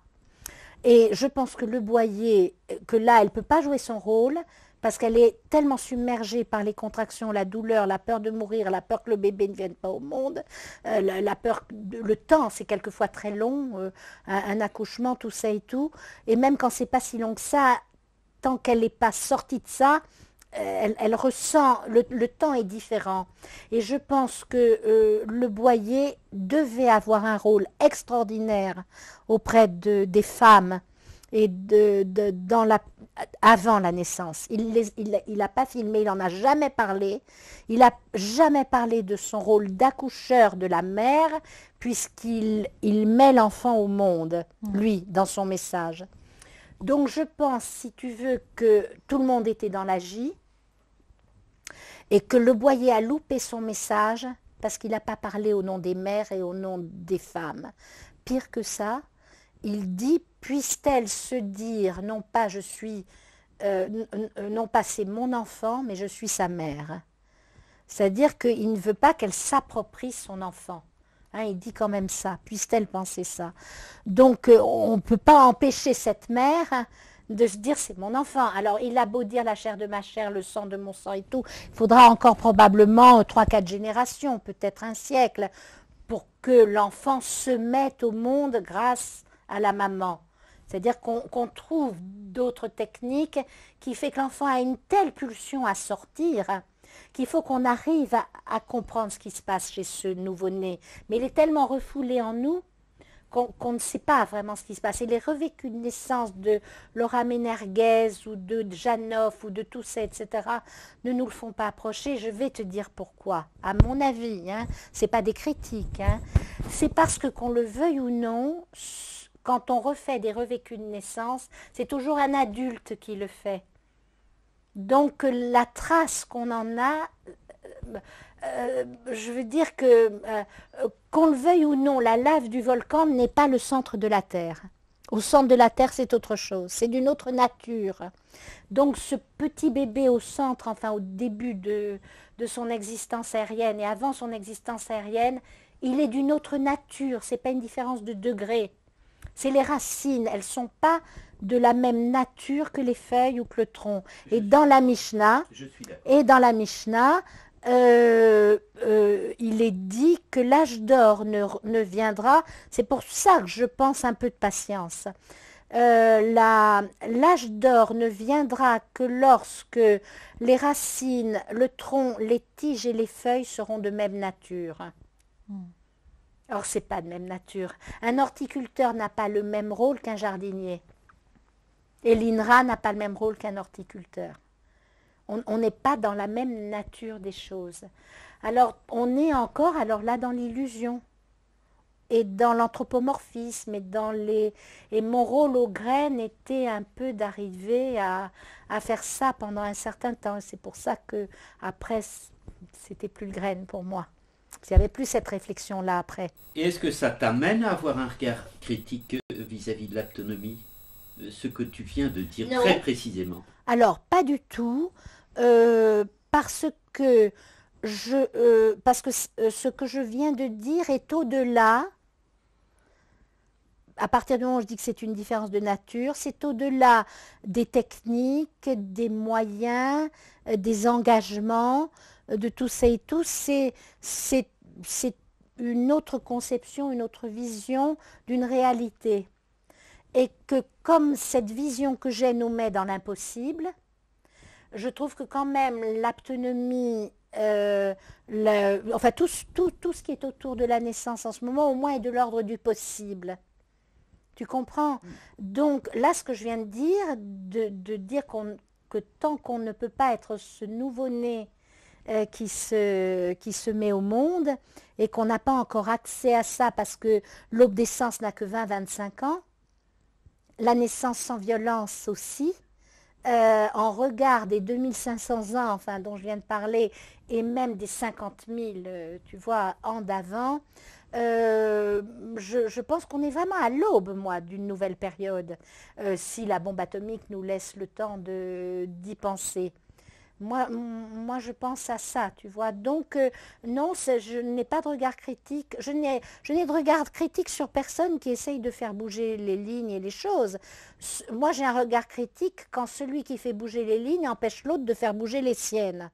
Et je pense que le Boyer, que là, elle ne peut pas jouer son rôle, parce qu'elle est tellement submergée par les contractions, la douleur, la peur de mourir, la peur que le bébé ne vienne pas au monde, euh, la, la peur, de, le temps, c'est quelquefois très long, euh, un, un accouchement, tout ça et tout. Et même quand c'est pas si long que ça, tant qu'elle n'est pas sortie de ça, euh, elle, elle ressent, le, le temps est différent. Et je pense que euh, le Boyer devait avoir un rôle extraordinaire auprès de, des femmes et de, de, dans la, avant la naissance. Il n'a il, il pas filmé, il n'en a jamais parlé. Il n'a jamais parlé de son rôle d'accoucheur de la mère, puisqu'il il met l'enfant au monde, lui, dans son message. Donc je pense, si tu veux, que tout le monde était dans l'agi, et que le Boyer a loupé son message, parce qu'il n'a pas parlé au nom des mères et au nom des femmes. Pire que ça, il dit, puisse-t-elle se dire, non pas je suis, euh, non pas c'est mon enfant, mais je suis sa mère. C'est-à-dire qu'il ne veut pas qu'elle s'approprie son enfant. Hein, il dit quand même ça, puisse-t-elle penser ça. Donc euh, on ne peut pas empêcher cette mère de se dire c'est mon enfant. Alors il a beau dire la chair de ma chair, le sang de mon sang et tout, il faudra encore probablement trois, quatre générations, peut-être un siècle, pour que l'enfant se mette au monde grâce à la maman. C'est-à-dire qu'on qu'on trouve d'autres techniques qui fait que l'enfant a une telle pulsion à sortir qu'il faut qu'on arrive à, à comprendre ce qui se passe chez ce nouveau-né. Mais il est tellement refoulé en nous qu'on qu'on ne sait pas vraiment ce qui se passe. Et les revécus de naissance de Laura Ménerguez ou de Janoff ou de Toussaint, et cetera, ne nous le font pas approcher. Je vais te dire pourquoi. À mon avis, hein, ce n'est pas des critiques, hein, c'est parce que qu'on le veuille ou non, quand on refait des revécus de naissance, c'est toujours un adulte qui le fait. Donc la trace qu'on en a, euh, euh, je veux dire que, euh, qu'on le veuille ou non, la lave du volcan n'est pas le centre de la Terre. Au centre de la Terre, c'est autre chose, c'est d'une autre nature. Donc ce petit bébé au centre, enfin au début de, de son existence aérienne et avant son existence aérienne, il est d'une autre nature, ce n'est pas une différence de degré. C'est les racines, elles ne sont pas de la même nature que les feuilles ou que le tronc. Et dans la Mishnah, et dans la Mishnah, euh, euh, il est dit que l'âge d'or ne, ne viendra, c'est pour ça que je pense un peu de patience. Euh, la- l'âge d'or ne viendra que lorsque les racines, le tronc, les tiges et les feuilles seront de même nature. Mm. Or, c'est pas de même nature. Un horticulteur n'a pas le même rôle qu'un jardinier. Et l'I N R A n'a pas le même rôle qu'un horticulteur. On n'est pas dans la même nature des choses. Alors, on est encore, alors là, dans l'illusion. Et dans l'anthropomorphisme, et dans les... Et mon rôle aux graines était un peu d'arriver à, à faire ça pendant un certain temps. Et c'est pour ça que après, c'était plus le graine pour moi. Il n'y avait plus cette réflexion-là après. Et est-ce que ça t'amène à avoir un regard critique vis-à-vis de l'aptonomie, ce que tu viens de dire non. Très précisément? Alors, pas du tout, euh, parce que je, euh, parce que ce que je viens de dire est au-delà. À partir du moment où je dis que c'est une différence de nature, c'est au-delà des techniques, des moyens, des engagements, de tout ça et tout. C'est une autre conception, une autre vision d'une réalité. Et que comme cette vision que j'ai nous met dans l'impossible, je trouve que quand même l'aptonomie, euh, enfin tout, tout, tout ce qui est autour de la naissance en ce moment, au moins est de l'ordre du possible. Tu comprends? Donc là, ce que je viens de dire, de, de dire qu'on, que tant qu'on ne peut pas être ce nouveau-né euh, qui, se, qui se met au monde et qu'on n'a pas encore accès à ça parce que l'obéissance n'a que vingt à vingt-cinq ans, la naissance sans violence aussi, euh, en regard des deux mille cinq cents ans, enfin dont je viens de parler, et même des cinquante mille, euh, tu vois, ans d'avant, Euh, je, je pense qu'on est vraiment à l'aube, moi, d'une nouvelle période, euh, si la bombe atomique nous laisse le temps de, d'y penser. Moi, moi, je pense à ça, tu vois. Donc, euh, non, je n'ai pas de regard critique. Je n'ai, je n'ai de regard critique sur personne qui essaye de faire bouger les lignes et les choses. Moi, j'ai un regard critique quand celui qui fait bouger les lignes empêche l'autre de faire bouger les siennes.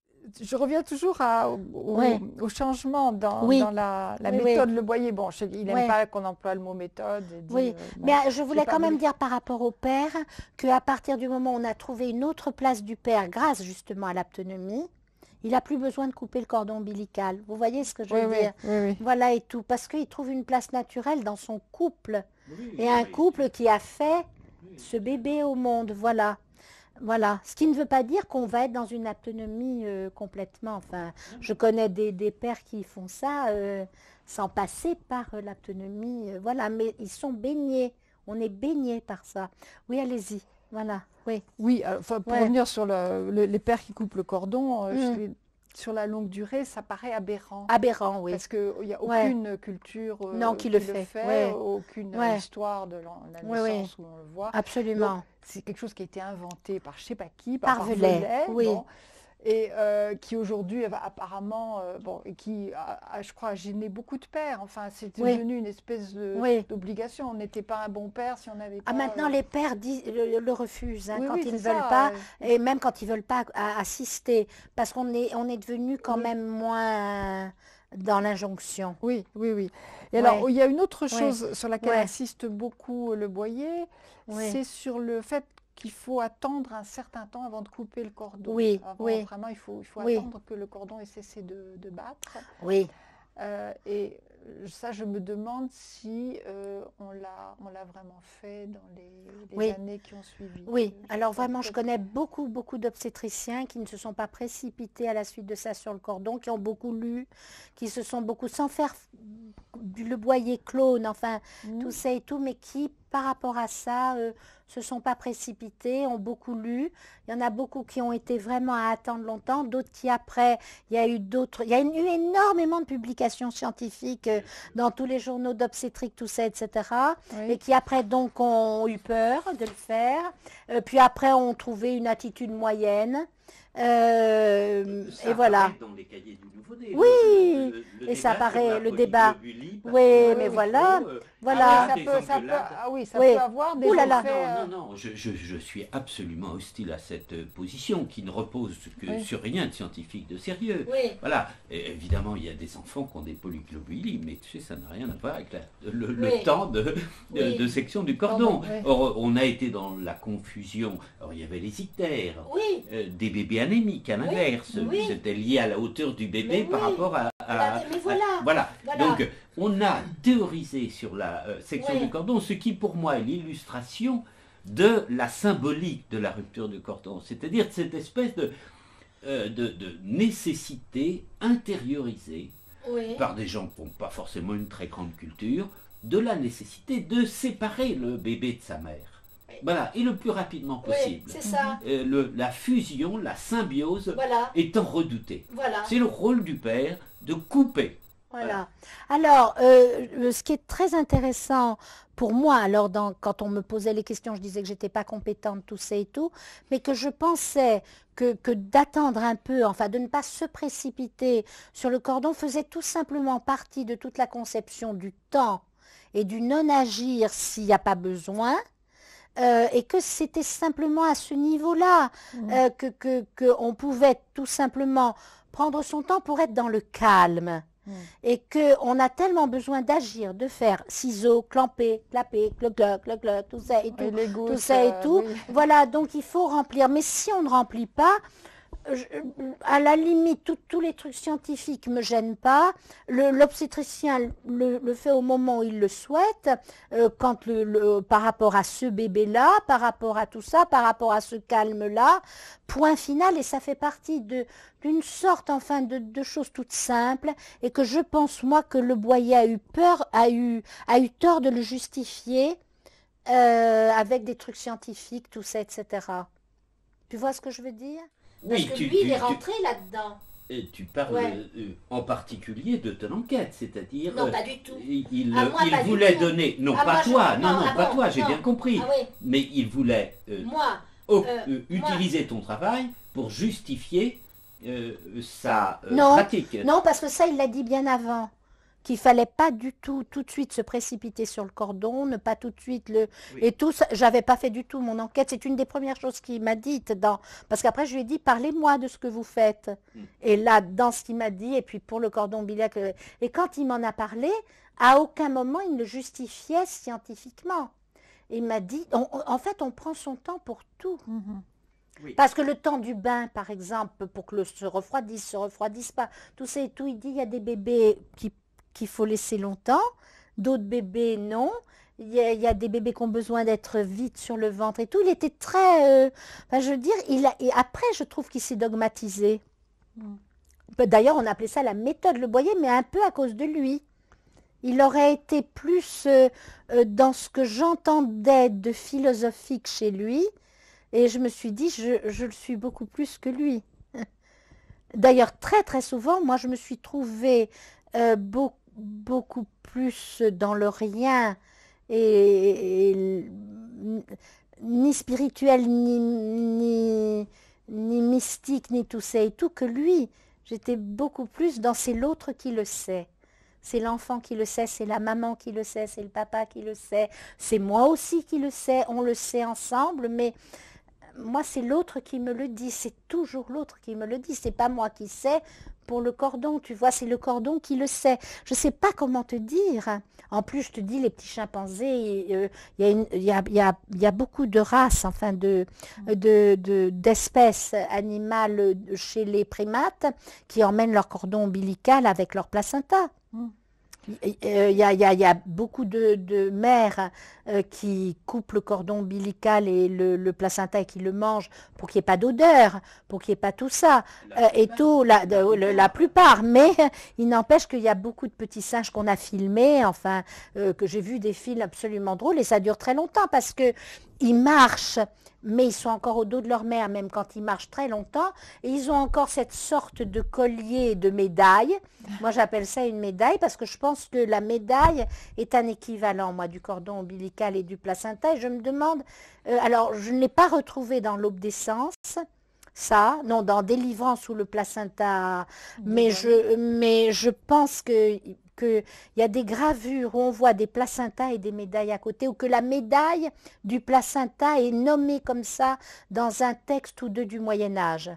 Je reviens toujours à, au, ouais. au changement dans, oui. dans la, la oui, méthode oui. Le Boyer. Bon, je, il n'aime ouais. pas qu'on emploie le mot méthode. Dit, oui, euh, bon, mais je voulais quand même voulu... dire par rapport au père qu'à partir du moment où on a trouvé une autre place du père grâce justement à l'aptonomie, il n'a plus besoin de couper le cordon ombilical. Vous voyez ce que je veux oui, dire? oui, oui, oui. Voilà et tout. Parce qu'il trouve une place naturelle dans son couple. Oui, et un oui, couple oui. qui a fait oui. ce bébé au monde. Voilà. Voilà, ce qui ne veut pas dire qu'on va être dans une autonomie euh, complètement. Enfin, je connais des, des pères qui font ça euh, sans passer par euh, l'autonomie. Euh, voilà, mais ils sont baignés. On est baignés par ça. Oui, allez-y. Voilà, oui. Oui, enfin, pour ouais. revenir sur le, le, les pères qui coupent le cordon, euh, Mm. je, sur la longue durée, ça paraît aberrant. Aberrant, oui. Parce qu'il n'y a aucune ouais. culture euh, non, qui, qui le le fait, fait ouais. aucune ouais. histoire de la, la naissance oui, oui. où on le voit. Absolument. C'est quelque chose qui a été inventé par je ne sais pas qui, par, par, par Velay, Velay, oui. bon, et euh, qui aujourd'hui apparemment, euh, bon, et qui a, a, je crois, a gêné beaucoup de pères. Enfin, c'était oui. devenu une espèce oui. d'obligation. On n'était pas un bon père si on n'avait pas... Ah, maintenant, euh... les pères disent, le, le refusent hein, oui, quand oui, ils ne ça, veulent pas, euh... et même quand ils ne veulent pas assister, parce qu'on est, on est devenu quand oui. même moins dans l'injonction. Oui, oui, oui. Et ouais. alors, il y a une autre chose ouais. sur laquelle ouais. insiste beaucoup Le Boyer, ouais. c'est sur le fait qu'il faut attendre un certain temps avant de couper le cordon. Oui, avant, oui. Vraiment, il faut, il faut oui. attendre que le cordon ait cessé de, de battre. Oui. Euh, et ça, je me demande si euh, on l'a vraiment fait dans les, les oui. années qui ont suivi. Oui, je alors vraiment, je connais beaucoup, beaucoup d'obstétriciens qui ne se sont pas précipités à la suite de ça sur le cordon, qui ont beaucoup lu, qui se sont beaucoup, sans faire du Le Boyer clone, enfin, mmh. tout ça et tout, mais qui, par rapport à ça, euh, se sont pas précipités, ont beaucoup lu. Il y en a beaucoup qui ont été vraiment à attendre longtemps, d'autres qui après, il y a eu d'autres, il y a eu énormément de publications scientifiques euh, dans tous les journaux d'obstétrique, tout ça, et cetera. Oui. Et qui après donc ont eu peur de le faire, euh, puis après ont trouvé une attitude moyenne. Euh, ça et voilà. Dans les cahiers du nouveau-né. Oui, le, le, le et ça apparaît, le débat. Oui, oui, mais voilà, euh, voilà. Ah oui, ça peut, ça peut, ah oui, ça oui. peut avoir des Ouh là là. effets... Non, non, non, je, je, je suis absolument hostile à cette position qui ne repose que oui. sur rien de scientifique de sérieux. Oui. Voilà, et évidemment, il y a des enfants qui ont des polyglobulies, mais tu sais, ça n'a rien à voir avec la, le, oui. le temps de, de, oui. de section du cordon. Oui. Or, on a été dans la confusion. Alors, il y avait les ictères, oui. euh, des bébés anémiques, à l'inverse. Oui. C'était lié à la hauteur du bébé mais par oui. rapport à... à mais voilà. À, voilà. voilà. Donc, on a théorisé sur la euh, section oui. du cordon, ce qui pour moi est l'illustration de la symbolique de la rupture du cordon, c'est-à-dire cette espèce de, euh, de, de nécessité intériorisée oui. par des gens qui n'ont pas forcément une très grande culture, de la nécessité de séparer le bébé de sa mère. Oui. Voilà, et le plus rapidement possible. Oui, c'est ça. Euh, le, la fusion, la symbiose voilà. étant redoutée. Voilà. C'est le rôle du père de couper. Voilà. Alors, euh, ce qui est très intéressant pour moi, alors dans, quand on me posait les questions, je disais que j'étais pas compétente, tout ça et tout, mais que je pensais que, que d'attendre un peu, enfin de ne pas se précipiter sur le cordon faisait tout simplement partie de toute la conception du temps et du non-agir s'il n'y a pas besoin. Euh, et que c'était simplement à ce niveau-là mmh. euh, que, que, que on pouvait tout simplement prendre son temps pour être dans le calme. Mmh. Et qu'on a tellement besoin d'agir, de faire ciseaux, clamper, clapper, cloc, cloc, cloc, cloc, tout ça et tout, et gouttes, tout ça et euh, tout. Oui. Voilà, donc il faut remplir. Mais si on ne remplit pas, je, à la limite, tous les trucs scientifiques ne me gênent pas. L'obstétricien le, le fait au moment où il le souhaite, euh, quand le, le, par rapport à ce bébé-là, par rapport à tout ça, par rapport à ce calme-là, point final, et ça fait partie de d'une sorte enfin de, de choses toutes simples, et que je pense moi que Le Boyer a eu peur, a eu, a eu tort de le justifier euh, avec des trucs scientifiques, tout ça, et cetera. Tu vois ce que je veux dire? Parce oui, que tu, lui, tu, il est tu, rentré là-dedans. Et tu parles ouais. euh, en particulier de ton enquête, c'est-à-dire... Non, pas du tout. Il, il, ah, moi, il voulait donner... Non, ah, pas moi, toi, je... non, non, non, ah, pas bon, toi, j'ai bien compris. Ah, oui. Mais il voulait euh, moi, oh, euh, euh, utiliser moi. ton travail pour justifier euh, sa euh, non, pratique. Non, parce que ça, il l'a dit bien avant. Qu'il fallait pas du tout, tout de suite se précipiter sur le cordon, ne pas tout de suite le... Oui. Et tout ça, j'avais pas fait du tout mon enquête. C'est une des premières choses qu'il m'a dites. Dans... Parce qu'après, je lui ai dit, parlez-moi de ce que vous faites. Mm. Et là, dans ce qu'il m'a dit, et puis pour le cordon ombilical... Et quand il m'en a parlé, à aucun moment, il ne le justifiait scientifiquement. Il m'a dit, on, en fait, on prend son temps pour tout. Mm-hmm. Oui. Parce que le temps du bain, par exemple, pour que le se refroidisse, se refroidisse pas, tout ça et tout, il dit, il y a des bébés qui... qu'il faut laisser longtemps, d'autres bébés non. Il y, a, il y a des bébés qui ont besoin d'être vite sur le ventre et tout. Il était très... Euh, enfin, je veux dire, il a, et après, je trouve qu'il s'est dogmatisé. Mm. D'ailleurs, on appelait ça la méthode Le Boyer, mais un peu à cause de lui. Il aurait été plus euh, euh, dans ce que j'entendais de philosophique chez lui, et je me suis dit, je, je le suis beaucoup plus que lui. D'ailleurs, très très souvent, moi, je me suis trouvée euh, beaucoup beaucoup plus dans le rien et, et ni spirituel ni, ni, ni mystique ni tout ça et tout que lui. J'étais beaucoup plus dans c'est l'autre qui le sait, c'est l'enfant qui le sait, c'est la maman qui le sait, c'est le papa qui le sait, c'est moi aussi qui le sais, on le sait ensemble, mais moi c'est l'autre qui me le dit, c'est toujours l'autre qui me le dit, c'est pas moi qui sais. Pour le cordon, tu vois, c'est le cordon qui le sait. Je ne sais pas comment te dire. En plus, je te dis, les petits chimpanzés, il euh, y, y, y, y, y a beaucoup de races, enfin, de, de, de, d'espèces animales chez les primates qui emmènent leur cordon ombilical avec leur placenta. Mm. Il euh, y, y, y a beaucoup de, de mères euh, qui coupent le cordon ombilical et le, le placenta et qui le mangent pour qu'il n'y ait pas d'odeur, pour qu'il n'y ait pas tout ça. Euh, et tout, la, de, la, la plupart. Mais il n'empêche qu'il y a beaucoup de petits singes qu'on a filmés, enfin, euh, que j'ai vu des films absolument drôles et ça dure très longtemps parce qu'ils marchent. Mais ils sont encore au dos de leur mère, même quand ils marchent très longtemps. Et ils ont encore cette sorte de collier de médaille. Moi, j'appelle ça une médaille parce que je pense que la médaille est un équivalent, moi, du cordon ombilical et du placenta. Et je me demande... Euh, alors, je ne l'ai pas retrouvé dans l'aube d'essence. ça, non, dans Délivrance ou le placenta, mais je, mais je pense que qu'il y a des gravures où on voit des placentas et des médailles à côté, ou que la médaille du placenta est nommée comme ça dans un texte ou deux du Moyen-Âge.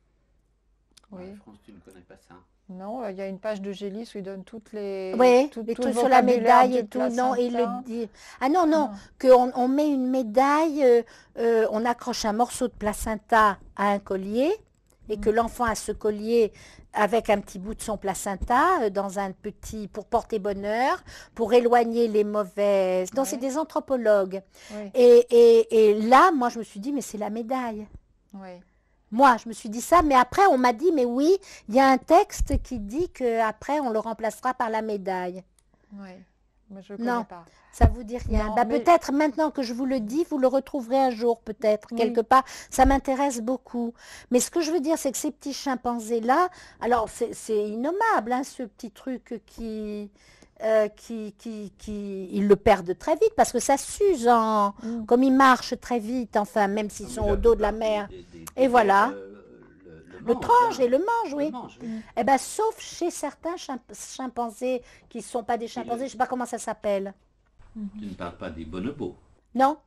Oui. Ouais, France, tu ne connais pas ça. Non, il y a une page de Gélis où il donne toutes les... Oui, tout, les tout trucs sur la médaille et tout. placenta. Non, il le dit. Ah non, non, non. qu'on on met une médaille, euh, euh, on accroche un morceau de placenta à un collier et mmh. que l'enfant a ce collier avec un petit bout de son placenta euh, dans un petit, pour porter bonheur, pour éloigner les mauvaises. Non, oui. c'est des anthropologues. Oui. Et, et, et là, moi, je me suis dit, mais c'est la médaille. Oui. Moi, je me suis dit ça, mais après, on m'a dit, mais oui, il y a un texte qui dit qu'après, on le remplacera par la médaille. Oui, mais je ne connais non, pas. Ça vous dit rien. Bah, mais... Peut-être, maintenant que je vous le dis, vous le retrouverez un jour, peut-être, oui. quelque part. Ça m'intéresse beaucoup. Mais ce que je veux dire, c'est que ces petits chimpanzés-là, alors, c'est innommable, hein, ce petit truc qui... Euh, qui, qui, qui, ils le perdent très vite parce que ça s'use en, mm. comme ils marchent très vite, enfin, même s'ils sont au dos de la mer. Des, des, des, et voilà. Euh, le, le, le tranche hein. et le mange, oui. Le mange, oui. Mm. Eh ben, sauf chez certains chimp chimpanzés qui ne sont pas des chimpanzés, le... je ne sais pas comment ça s'appelle. Tu ne parles pas des bonobos? Non.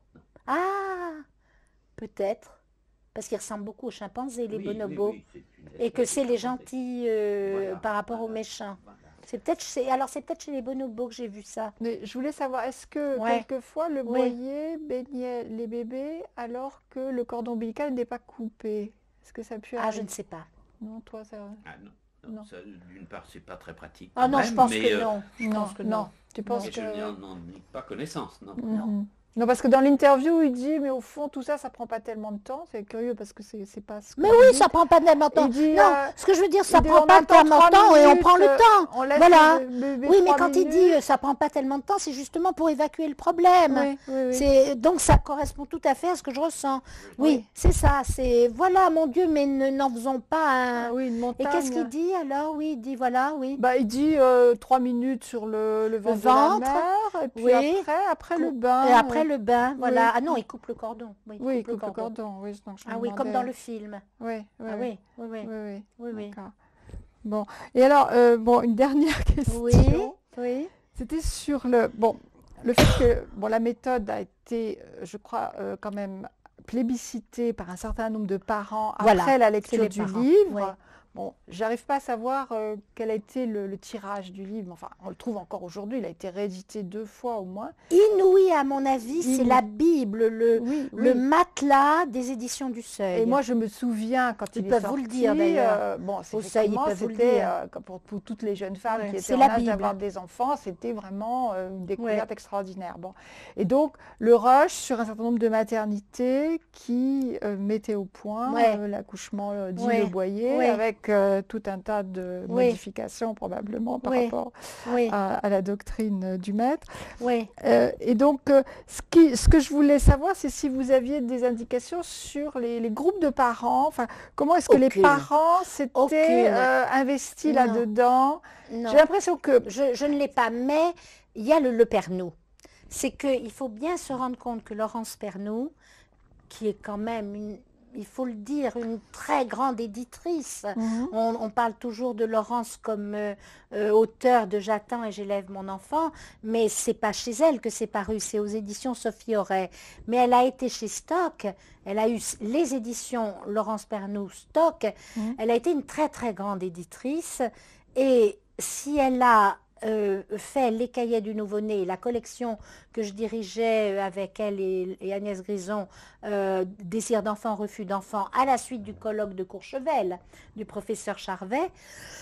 Ah, peut-être. Parce qu'ils ressemblent beaucoup aux chimpanzés, les oui, bonobos. Oui, oui, et que c'est les gentils euh, voilà, par rapport voilà, aux méchants. Voilà. C'est peut-être chez, alors c'est peut-être chez les bonobos que j'ai vu ça. Mais je voulais savoir, est-ce que ouais. quelquefois le boyer ouais. baignait les bébés alors que le cordon ombilical n'est pas coupé? Est-ce que ça a pu arriver? Ah, je ne sais pas. Non, toi, ça... Ah non, non. non. D'une part, c'est pas très pratique. Ah non, même, je pense mais, que euh, non. Je non, pense que non. non. Tu penses non. que... Je n'en ai pas connaissance, non. Mm-hmm. non. Non, parce que dans l'interview, il dit, mais au fond, tout ça, ça prend pas tellement de temps. C'est curieux parce que c'est pas ce que Mais oui, dit. Ça prend pas tellement de temps. Dit, non, euh, ce que je veux dire, ça prend pas tellement de temps et on prend le temps. On voilà. Le, le oui, mais quand minutes. il dit, ça prend pas tellement de temps, c'est justement pour évacuer le problème. Oui, oui, oui. Donc, ça correspond tout à fait à ce que je ressens. Oui, oui. c'est ça. C'est voilà, mon Dieu, mais n'en faisons pas un... Ah, oui, une montagne. Et qu'est-ce qu'il dit alors? Oui, il dit, voilà, oui. Bah, il dit euh, trois minutes sur le, le ventre, le ventre de la mer, et puis oui. après, après pour, le bain. Et après le bain, voilà. Ah non, il coupe le cordon. Oui, il oui, coupe, coupe le cordon. cordon. Oui, donc je ah oui, comme dans le film. Oui, oui, ah, oui. oui, oui, oui, oui. oui, oui. Bon, et alors, euh, bon, une dernière question. Oui, oui. C'était sur le, bon, le fait que bon, la méthode a été, je crois, euh, quand même plébiscitée par un certain nombre de parents voilà, après la lecture du parents. livre. Oui. Bon, j'arrive pas à savoir euh, quel a été le, le tirage du livre. Enfin, on le trouve encore aujourd'hui. Il a été réédité deux fois au moins. Inouï, à mon avis, c'est la Bible, le, oui, le oui. matelas des éditions du Seuil. Et moi, je me souviens quand ils il peuvent est sorti. vous le dire d'ailleurs. Euh, bon, c'était euh, pour, pour toutes les jeunes femmes ouais, qui étaient en âge d'avoir Bible. des enfants, c'était vraiment euh, une découverte ouais. extraordinaire. Bon, et donc le rush sur un certain nombre de maternités qui euh, mettaient au point ouais. euh, l'accouchement euh, dit ouais. le Boyer, ouais. avec euh, tout un tas de oui. modifications probablement par oui. rapport oui. À, à la doctrine du maître. Oui. Euh, et donc, euh, ce, qui, ce que je voulais savoir, c'est si vous aviez des indications sur les, les groupes de parents. Enfin, comment est-ce que Aucune. les parents s'étaient euh, investis là-dedans? J'ai l'impression que... Je, je ne l'ai pas, mais il y a le, le Pernou. C'est qu'il faut bien se rendre compte que Laurence Pernou, qui est quand même une... il faut le dire, une très grande éditrice. Mmh. On, on parle toujours de Laurence comme euh, euh, auteure de J'attends et j'élève mon enfant, mais c'est pas chez elle que c'est paru, c'est aux éditions Sophie Auray. Mais elle a été chez Stock, elle a eu les éditions Laurence Pernou Stock, mmh. elle a été une très très grande éditrice, et si elle a Euh, fait Les Cahiers du Nouveau-Né, la collection que je dirigeais avec elle et, et Agnès Grison, euh, Désir d'enfant, refus d'enfant, à la suite du colloque de Courchevel du professeur Charvet,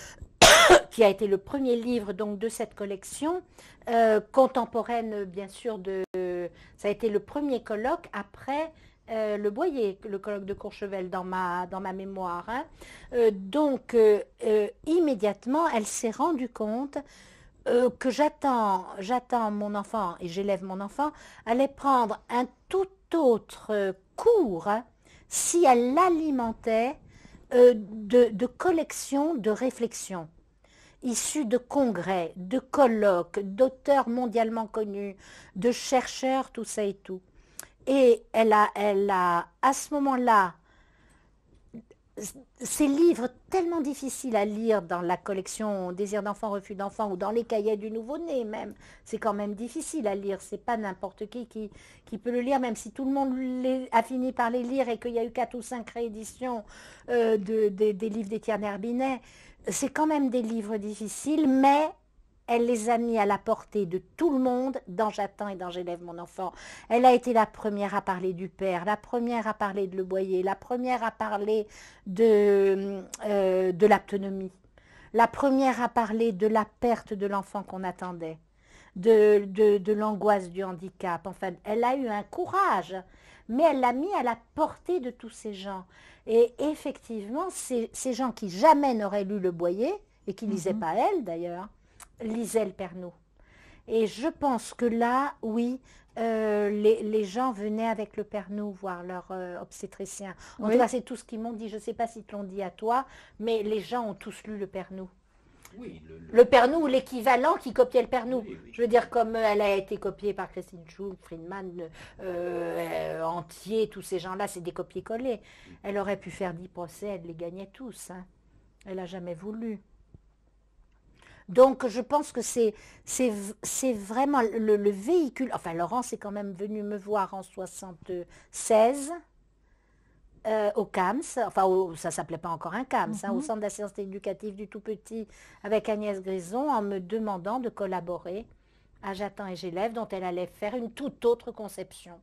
qui a été le premier livre donc de cette collection, euh, contemporaine bien sûr, de, ça a été le premier colloque après Euh, le Boyer, le colloque de Courchevel dans ma, dans ma mémoire. Hein. Euh, donc, euh, euh, immédiatement, elle s'est rendue compte euh, que j'attends, j'attends mon enfant et j'élève mon enfant, allait prendre un tout autre cours hein, si elle l'alimentait euh, de, de collections de réflexions issus de congrès, de colloques, d'auteurs mondialement connus, de chercheurs, tout ça et tout. Et elle a, elle a à ce moment-là, ces livres tellement difficiles à lire dans la collection Désir d'enfant, refus d'enfant ou dans les cahiers du nouveau-né même, c'est quand même difficile à lire. C'est pas n'importe qui, qui qui peut le lire, même si tout le monde les, a fini par les lire et qu'il y a eu quatre ou cinq rééditions euh, de, de, des livres d'Étienne Herbinet. C'est quand même des livres difficiles, mais elle les a mis à la portée de tout le monde dans J'attends et dans J'élève mon enfant. Elle a été la première à parler du père, la première à parler de Le Boyer, la première à parler de, euh, de l'autonomie, la première à parler de la perte de l'enfant qu'on attendait, de, de, de l'angoisse du handicap. Enfin, elle a eu un courage, mais elle l'a mis à la portée de tous ces gens. Et effectivement, ces, ces gens qui jamais n'auraient lu Le Boyer, et qui ne lisaient mm-hmm. pas elle d'ailleurs, lisait le Pernou. Et je pense que là, oui, euh, les, les gens venaient avec le Pernou voir leur euh, obstétricien. En oui. tout cas, c'est tout ce qu'ils m'ont dit. Je ne sais pas si te l'ont dit à toi, mais les gens ont tous lu le Pernou. Oui, le, le... le Pernou ou l'équivalent qui copiait le Pernou. Oui, oui. Je veux dire, comme elle a été copiée par Christine Schulz, Friedman, euh, Entier, tous ces gens-là, c'est des copier-coller. Elle aurait pu faire dix procès, elle les gagnait tous. Hein. Elle n'a jamais voulu. Donc, je pense que c'est vraiment le, le véhicule. Enfin, Laurence est quand même venue me voir en soixante-seize euh, au C A M S. Enfin, au, ça ne s'appelait pas encore un C A M S, mm-hmm. hein, au Centre d'assistance éducative du Tout-Petit avec Agnès Grison, en me demandant de collaborer à J'attends et J'élève, dont elle allait faire une toute autre conception.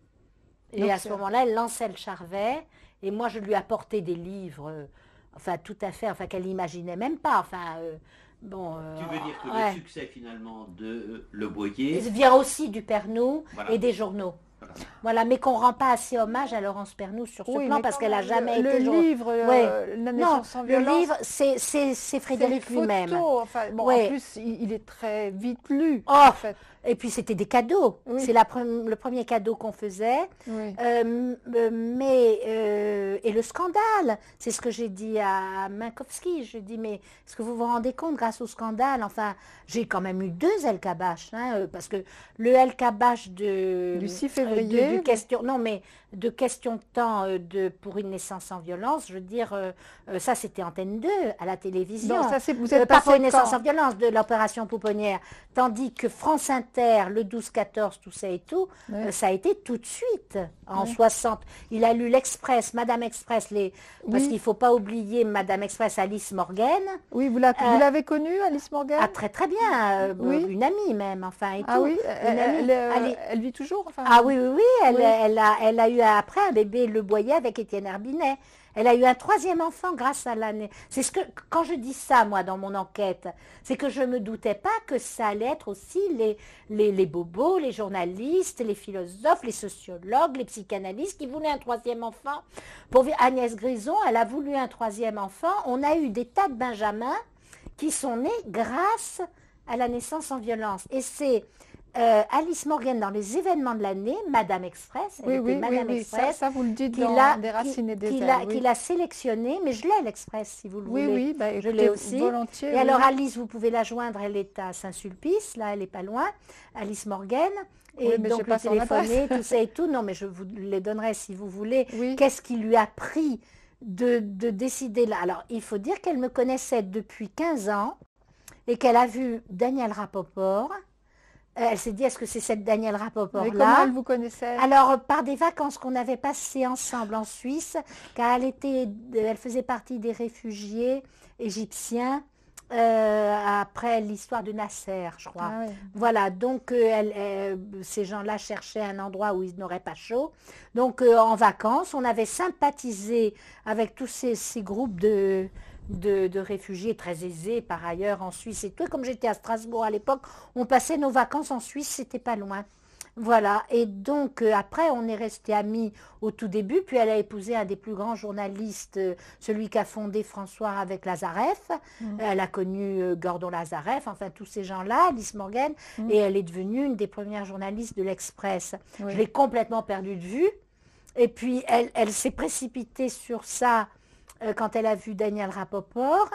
Et Donc, à ce moment-là, elle lançait le Charvet, et moi, je lui apportais des livres, euh, enfin, tout à fait, enfin, qu'elle n'imaginait même pas, enfin... Euh, Bon, euh, tu veux dire que ouais. le succès finalement de euh, Le Boyer vient aussi du Pernou voilà. et des journaux. Voilà, voilà mais qu'on ne rend pas assez hommage à Laurence Pernou sur ce oui, plan parce qu'elle n'a jamais le, été... Le livre, euh, ouais. La naissance sans violence... Le livre, c'est Frédéric lui-même. Enfin, bon, ouais. En plus, il, il est très vite lu, oh. en fait. Et puis c'était des cadeaux. Oui. C'est pre le premier cadeau qu'on faisait. Oui. Euh, mais euh, et le scandale, c'est ce que j'ai dit à Minkowski. Je dis mais est-ce que vous vous rendez compte grâce au scandale? Enfin, j'ai quand même eu deux El Kabbach, hein, parce que le El Kabbach de du six février, euh, de, du question, non mais de question de temps euh, de pour une naissance sans violence. Je veux dire, euh, euh, ça c'était Antenne deux à la télévision. Non, ça c'est vous êtes euh, pas pour une naissance quand? sans violence de l'opération Pouponnière, tandis que France Inter, le douze quatorze, tout ça et tout, oui. euh, ça a été tout de suite, en oui. soixante. Il a lu l'Express, Madame Express, les... oui. parce qu'il ne faut pas oublier Madame Express, Alice Morgan. Oui, vous l'avez euh, connue, Alice Morgan? Ah, très très bien, euh, oui. une amie même, enfin. Et ah tout. oui, elle, elle, elle, elle vit toujours enfin, Ah oui, oui, oui, elle, oui. Elle, a, elle a eu après un bébé Le Boyer avec Étienne Herbinet. Elle a eu un troisième enfant grâce à l'année. C'est ce que, quand je dis ça, moi, dans mon enquête, c'est que je ne me doutais pas que ça allait être aussi les, les, les bobos, les journalistes, les philosophes, les sociologues, les psychanalystes qui voulaient un troisième enfant. Pour Agnès Grison, elle a voulu un troisième enfant. On a eu des tas de Benjamins qui sont nés grâce à la naissance sans violence. Et c'est... Euh, Alice Morgan dans les événements de l'année, Madame Express, elle oui, était oui, Madame oui, Express, ça, ça vous le dites dans a, des racines et des qui, ailes, qui oui. l'a sélectionné, mais je l'ai l'Express si vous le oui, voulez. Oui, bah, je l'ai aussi. Volontiers. Et oui. alors Alice, vous pouvez la joindre, elle est à Saint-Sulpice, là elle n'est pas loin, Alice Morgan. Et oui, mais donc le téléphoner, tout ça et tout. Non, mais je vous les donnerai si vous voulez. Oui. Qu'est-ce qui lui a pris de, de décider là? Alors il faut dire qu'elle me connaissait depuis quinze ans et qu'elle a vu Daniel Rapoport. Elle s'est dit, est-ce que c'est cette Danielle Rapoport-là? Comment elle vous connaissait? Alors, par des vacances qu'on avait passées ensemble en Suisse, car elle, était, elle faisait partie des réfugiés égyptiens euh, après l'histoire de Nasser, je crois. Ah, oui. Voilà, donc euh, elle, euh, ces gens-là cherchaient un endroit où ils n'auraient pas chaud. Donc, euh, en vacances, on avait sympathisé avec tous ces, ces groupes de... De, de réfugiés très aisés par ailleurs en Suisse et tout. Et comme j'étais à Strasbourg à l'époque, on passait nos vacances en Suisse, c'était pas loin. Voilà, et donc euh, après on est restés amis au tout début, puis elle a épousé un des plus grands journalistes, euh, celui qui a fondé François avec Lazareff. Mmh. Elle a connu euh, Gordon Lazareff, enfin tous ces gens-là, Alice Morgan, mmh. et elle est devenue une des premières journalistes de l'Express. Oui. Je l'ai complètement perdue de vue, et puis elle, elle s'est précipitée sur ça quand elle a vu Daniel Rapoport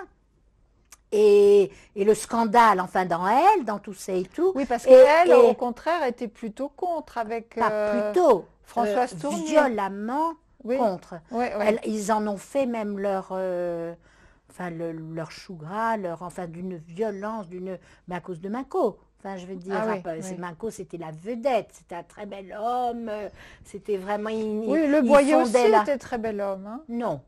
et, et le scandale, enfin dans elle, dans tout ça et tout. Oui, parce qu'elle, au contraire, était plutôt contre avec pas euh, plutôt, Françoise euh, Tournier. Violemment oui. contre. Ouais, ouais. Elle, ils en ont fait même leur, euh, enfin, le, leur chou gras, leur, enfin, d'une violence, d'une, mais à cause de Minco. Enfin, je veux dire, Ah, oui, c'est oui. Minco, c'était la vedette, c'était un très bel homme, euh, c'était vraiment... Il, Oui, le il Boyer aussi fondait la... était très bel homme. Hein. Non.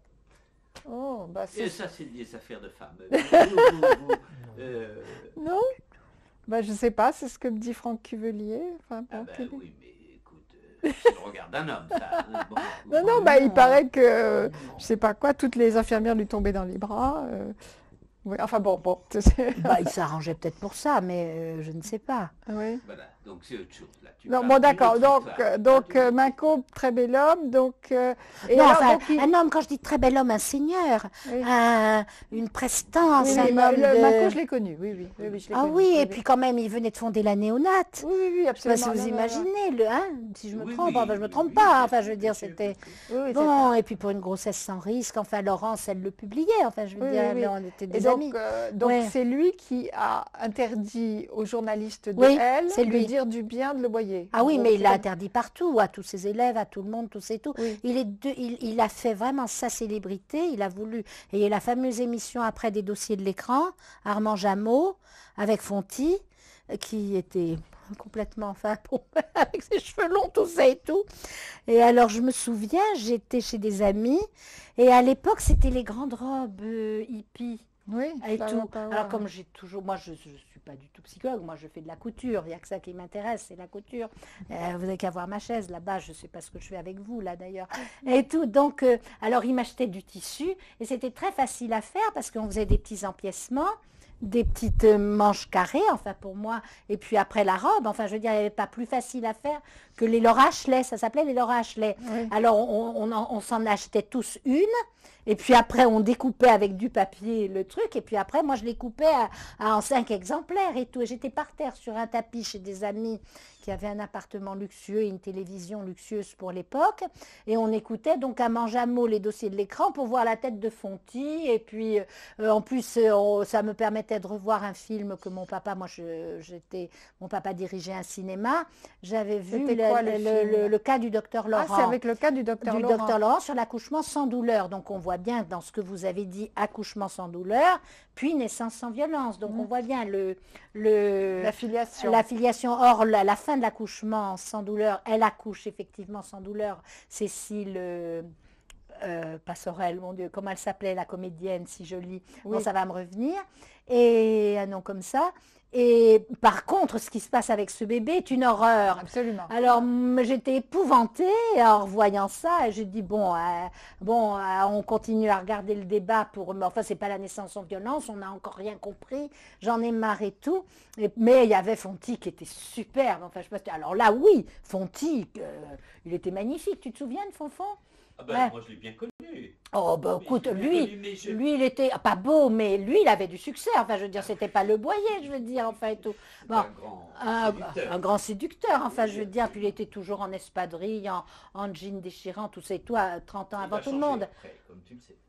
Oh, bah Et c'est... ça, c'est des affaires de femmes. Vous, vous, vous, euh, Non? Bah, je sais pas, c'est ce que me dit Franck Cuvelier. Enfin, Ah bon, ben quel- oui, mais écoute, euh, c'est le regard d'un homme, ça. hein. Bon, Non, bon. non, bah, il Non. paraît que, euh, Non. je sais pas quoi, toutes les infirmières lui tombaient dans les bras. euh. Oui, enfin bon, bon. Bah, il s'arrangeait peut-être pour ça, mais euh, je ne sais pas. Oui. Voilà, donc c'est autre chose. Là, tu Non, parles bon, d'une d'accord. autre Donc, histoire. euh, Ah, donc d'une euh, autre Minco, très bel homme. Donc, euh, et Non, alors, enfin, donc, il- un homme, quand je dis très bel homme, un seigneur, Oui. un- une prestance, Oui, un oui, homme ma- le de... Minco, je l'ai connu. Oui, oui, oui, oui, je l'ai Ah connu. oui, et oui. puis quand même, il venait de fonder la néonate. Oui, oui, oui, Je sais pas absolument. si vous Non, non, non. imaginez, le, hein, si je me Oui, trompe, oui, enfin, je me oui, trompe oui, pas, bien enfin, sûr, je veux bien dire, sûr, c'était... bien sûr. Oui, oui, Bon, et puis pour une grossesse sans risque, enfin, Laurence, elle le publiait, enfin, je veux Oui, dire, oui, oui. on était Et des donc, amis. euh, donc Ouais. c'est lui qui a interdit aux journalistes de Oui, Elle c'est de lui. dire du bien de Le Boyer. Ah En oui, gros, mais il c'est l'a comme- interdit partout, à tous ses élèves, à tout le monde, tous et tout. Oui. Il, est de- il, il a fait vraiment sa célébrité, il a voulu. Et il y a la fameuse émission après des dossiers de l'écran, Armand Jameau, avec Fonty, euh, qui était complètement, enfin, bon, avec ses cheveux longs, tout ça et tout. Et alors, je me souviens, j'étais chez des amis, et à l'époque, c'était les grandes robes euh, hippies. Oui, Et ça tout. va pas Alors voir. comme j'ai toujours, moi je ne suis pas du tout psychologue, moi je fais de la couture, il n'y a que ça qui m'intéresse, c'est la couture. Euh, vous n'avez qu'à voir ma chaise là-bas, je ne sais pas ce que je fais avec vous là d'ailleurs. Et tout, donc, euh, alors il m'achetait du tissu et c'était très facile à faire parce qu'on faisait des petits empiècements, des petites euh, manches carrées, enfin pour moi, et puis après la robe, enfin je veux dire, il n'y avait pas plus facile à faire que les Laura Ashley, ça s'appelait les Laura Ashley. Oui. Alors on, on en- on s'en achetait tous une. Et puis après, on découpait avec du papier le truc. Et puis après, moi, je les coupais à- à- en cinq exemplaires et tout. Et j'étais par terre sur un tapis chez des amis qui avaient un appartement luxueux et une télévision luxueuse pour l'époque. Et on écoutait donc à Manjamo les dossiers de l'écran pour voir la tête de Fonty. Et puis, euh, en plus, euh, on- ça me permettait de revoir un film que mon papa, moi, je- j'étais, mon papa dirigeait un cinéma. J'avais vu C'était le, quoi, le le- film le- le cas du docteur Ah, Laurent c'est avec le cas du docteur du Laurent. docteur Laurent sur l'accouchement sans douleur. Donc on voit bien dans ce que vous avez dit, accouchement sans douleur, puis naissance sans violence. Donc Mm. on voit bien le, le, La filiation. la filiation. Or, la, la fin de l'accouchement sans douleur, elle accouche effectivement sans douleur. Cécile... euh, euh, pas Sorel, mon Dieu, comment elle s'appelait, la comédienne, si jolie. Bon, Oui. ça va me revenir. Et un nom comme ça. Et par contre, ce qui se passe avec ce bébé est une horreur. Absolument. Alors, m- j'étais épouvantée en voyant ça. Et j'ai dit, bon, euh, bon euh, on continue à regarder le débat pour... Mais enfin, c'est pas la naissance sans violence, on n'a encore rien compris. J'en ai marre et tout. Et- mais il y avait Fonty qui était superbe. Enfin, je sais pas, alors là, oui, Fonty, euh, il était magnifique. Tu te souviens de Fonfon? Ah ben, Ouais. moi, je l'ai bien connu. Oh, bah Mais écoute, je l'ai bien lui, connu, mais je- lui, il était ah, pas beau, mais lui, il avait du succès. Enfin, je veux dire, c'était pas le Boyer, je veux dire, enfin et tout. C'est Bon, un grand un, séducteur. un grand séducteur, enfin, je veux dire, puis il était toujours en espadrille, en, en jean déchirant, tout ça et tout, à trente ans Il avant va tout le changer monde. après, comme tu le sais.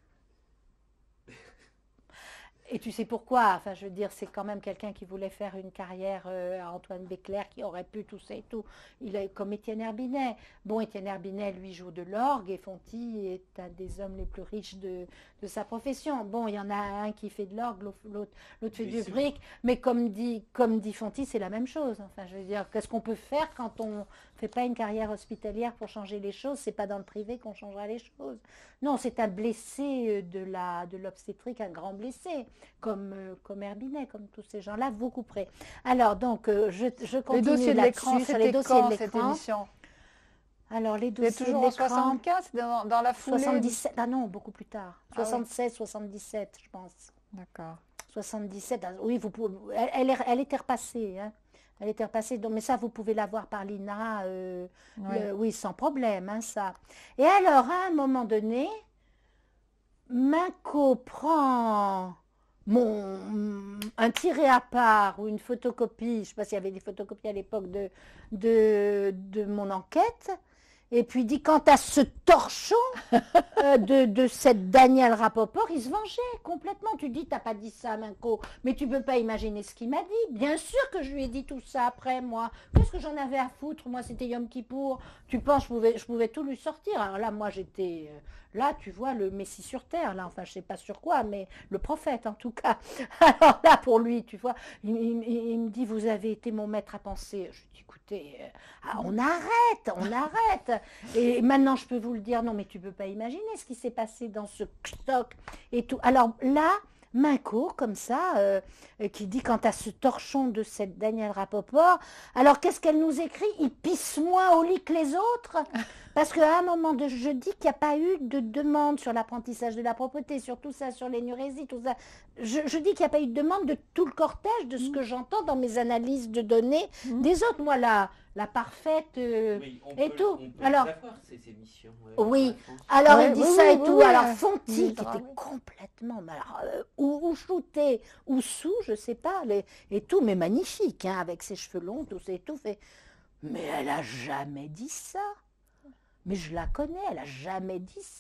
Et tu sais pourquoi? Enfin, je veux dire, c'est quand même quelqu'un qui voulait faire une carrière euh, à Antoine Béclair, qui aurait pu tout ça et tout. Il est comme Étienne Herbinet. Bon, Étienne Herbinet, lui, joue de l'orgue et Fonty est un des hommes les plus riches de, de sa profession. Bon, il y en a un qui fait de l'orgue, l'autre l'autre- l'autre fait Mais du c'est- brick. Mais comme dit, comme dit Fonty, c'est la même chose. Enfin, je veux dire, qu'est-ce qu'on peut faire quand on fait pas une carrière hospitalière pour changer les choses? C'est pas dans le privé qu'on changera les choses. Non, c'est un blessé euh, de la de l'obstétrique, un grand blessé, comme, euh, comme Herbinet, comme tous ces gens-là, vous couperez. Alors, donc, euh, je, je Les continue dossiers de l'écran, là-dessus, sur les c'était dossiers quand de cette l'écran. émission? Alors, les C'est dossiers toujours de en l'écran, soixante-quinze, dans, dans la foulée? soixante-dix-sept, ah non, beaucoup plus tard, Ah oui. soixante-seize, soixante-dix-sept, je pense. D'accord. soixante-dix-sept, ah, oui, vous pouvez, elle, elle, est- elle était repassée, hein. Elle était repassée, donc, mais ça, vous pouvez la voir par l'I N A, euh, Ouais. le- oui, sans problème, hein, ça. Et alors, à un moment donné, Minco prend mon, un tiré à part ou une photocopie, je ne sais pas s'il y avait des photocopies à l'époque de, de, de mon enquête, Et puis il dit, quant à ce torchon euh, de, de cette Daniel Rapoport, il se vengeait complètement. Tu dis, t'as pas dit ça, Minco, mais tu peux pas imaginer ce qu'il m'a dit. Bien sûr que je lui ai dit tout ça après, moi. Qu'est-ce que j'en avais à foutre? Moi, c'était Yom Kippour. Tu penses, je pouvais, je pouvais tout lui sortir. Alors là, moi, j'étais... Euh, là, tu vois, le Messie sur terre, là, enfin, je sais pas sur quoi, mais le prophète, en tout cas. Alors là, pour lui, tu vois, il, il, il me dit, vous avez été mon maître à penser. Je dis, écoutez, euh, ah, on arrête, on arrête. Et maintenant, je peux vous le dire, non, mais tu peux pas imaginer ce qui s'est passé dans ce stock et tout. Alors là, main court, comme ça, euh, qui dit, quant à ce torchon de cette Daniel Rapoport, alors qu'est-ce qu'elle nous écrit? Il pisse moins au lit que les autres. Parce qu'à un moment, de, je dis qu'il n'y a pas eu de demande sur l'apprentissage de la propreté, sur tout ça, sur l'énurésie, tout ça. Je, je dis qu'il n'y a pas eu de demande de tout le cortège, de ce que j'entends dans mes analyses de données mmh. des autres. Moi, la, la parfaite euh, oui, et peut, tout. On peut alors, savoir ces émissions. Euh, oui, alors ouais, il dit oui, ça oui, et oui, tout. oui, alors oui. Fonty, Oui, qui grave. était complètement, alors, euh, ou, ou shooté, ou sous, je sais pas, les, et tout, mais magnifique, hein, avec ses cheveux longs, tout ça et tout. Fait, mais elle a jamais dit ça. Mais je la connais, elle a jamais dit ça.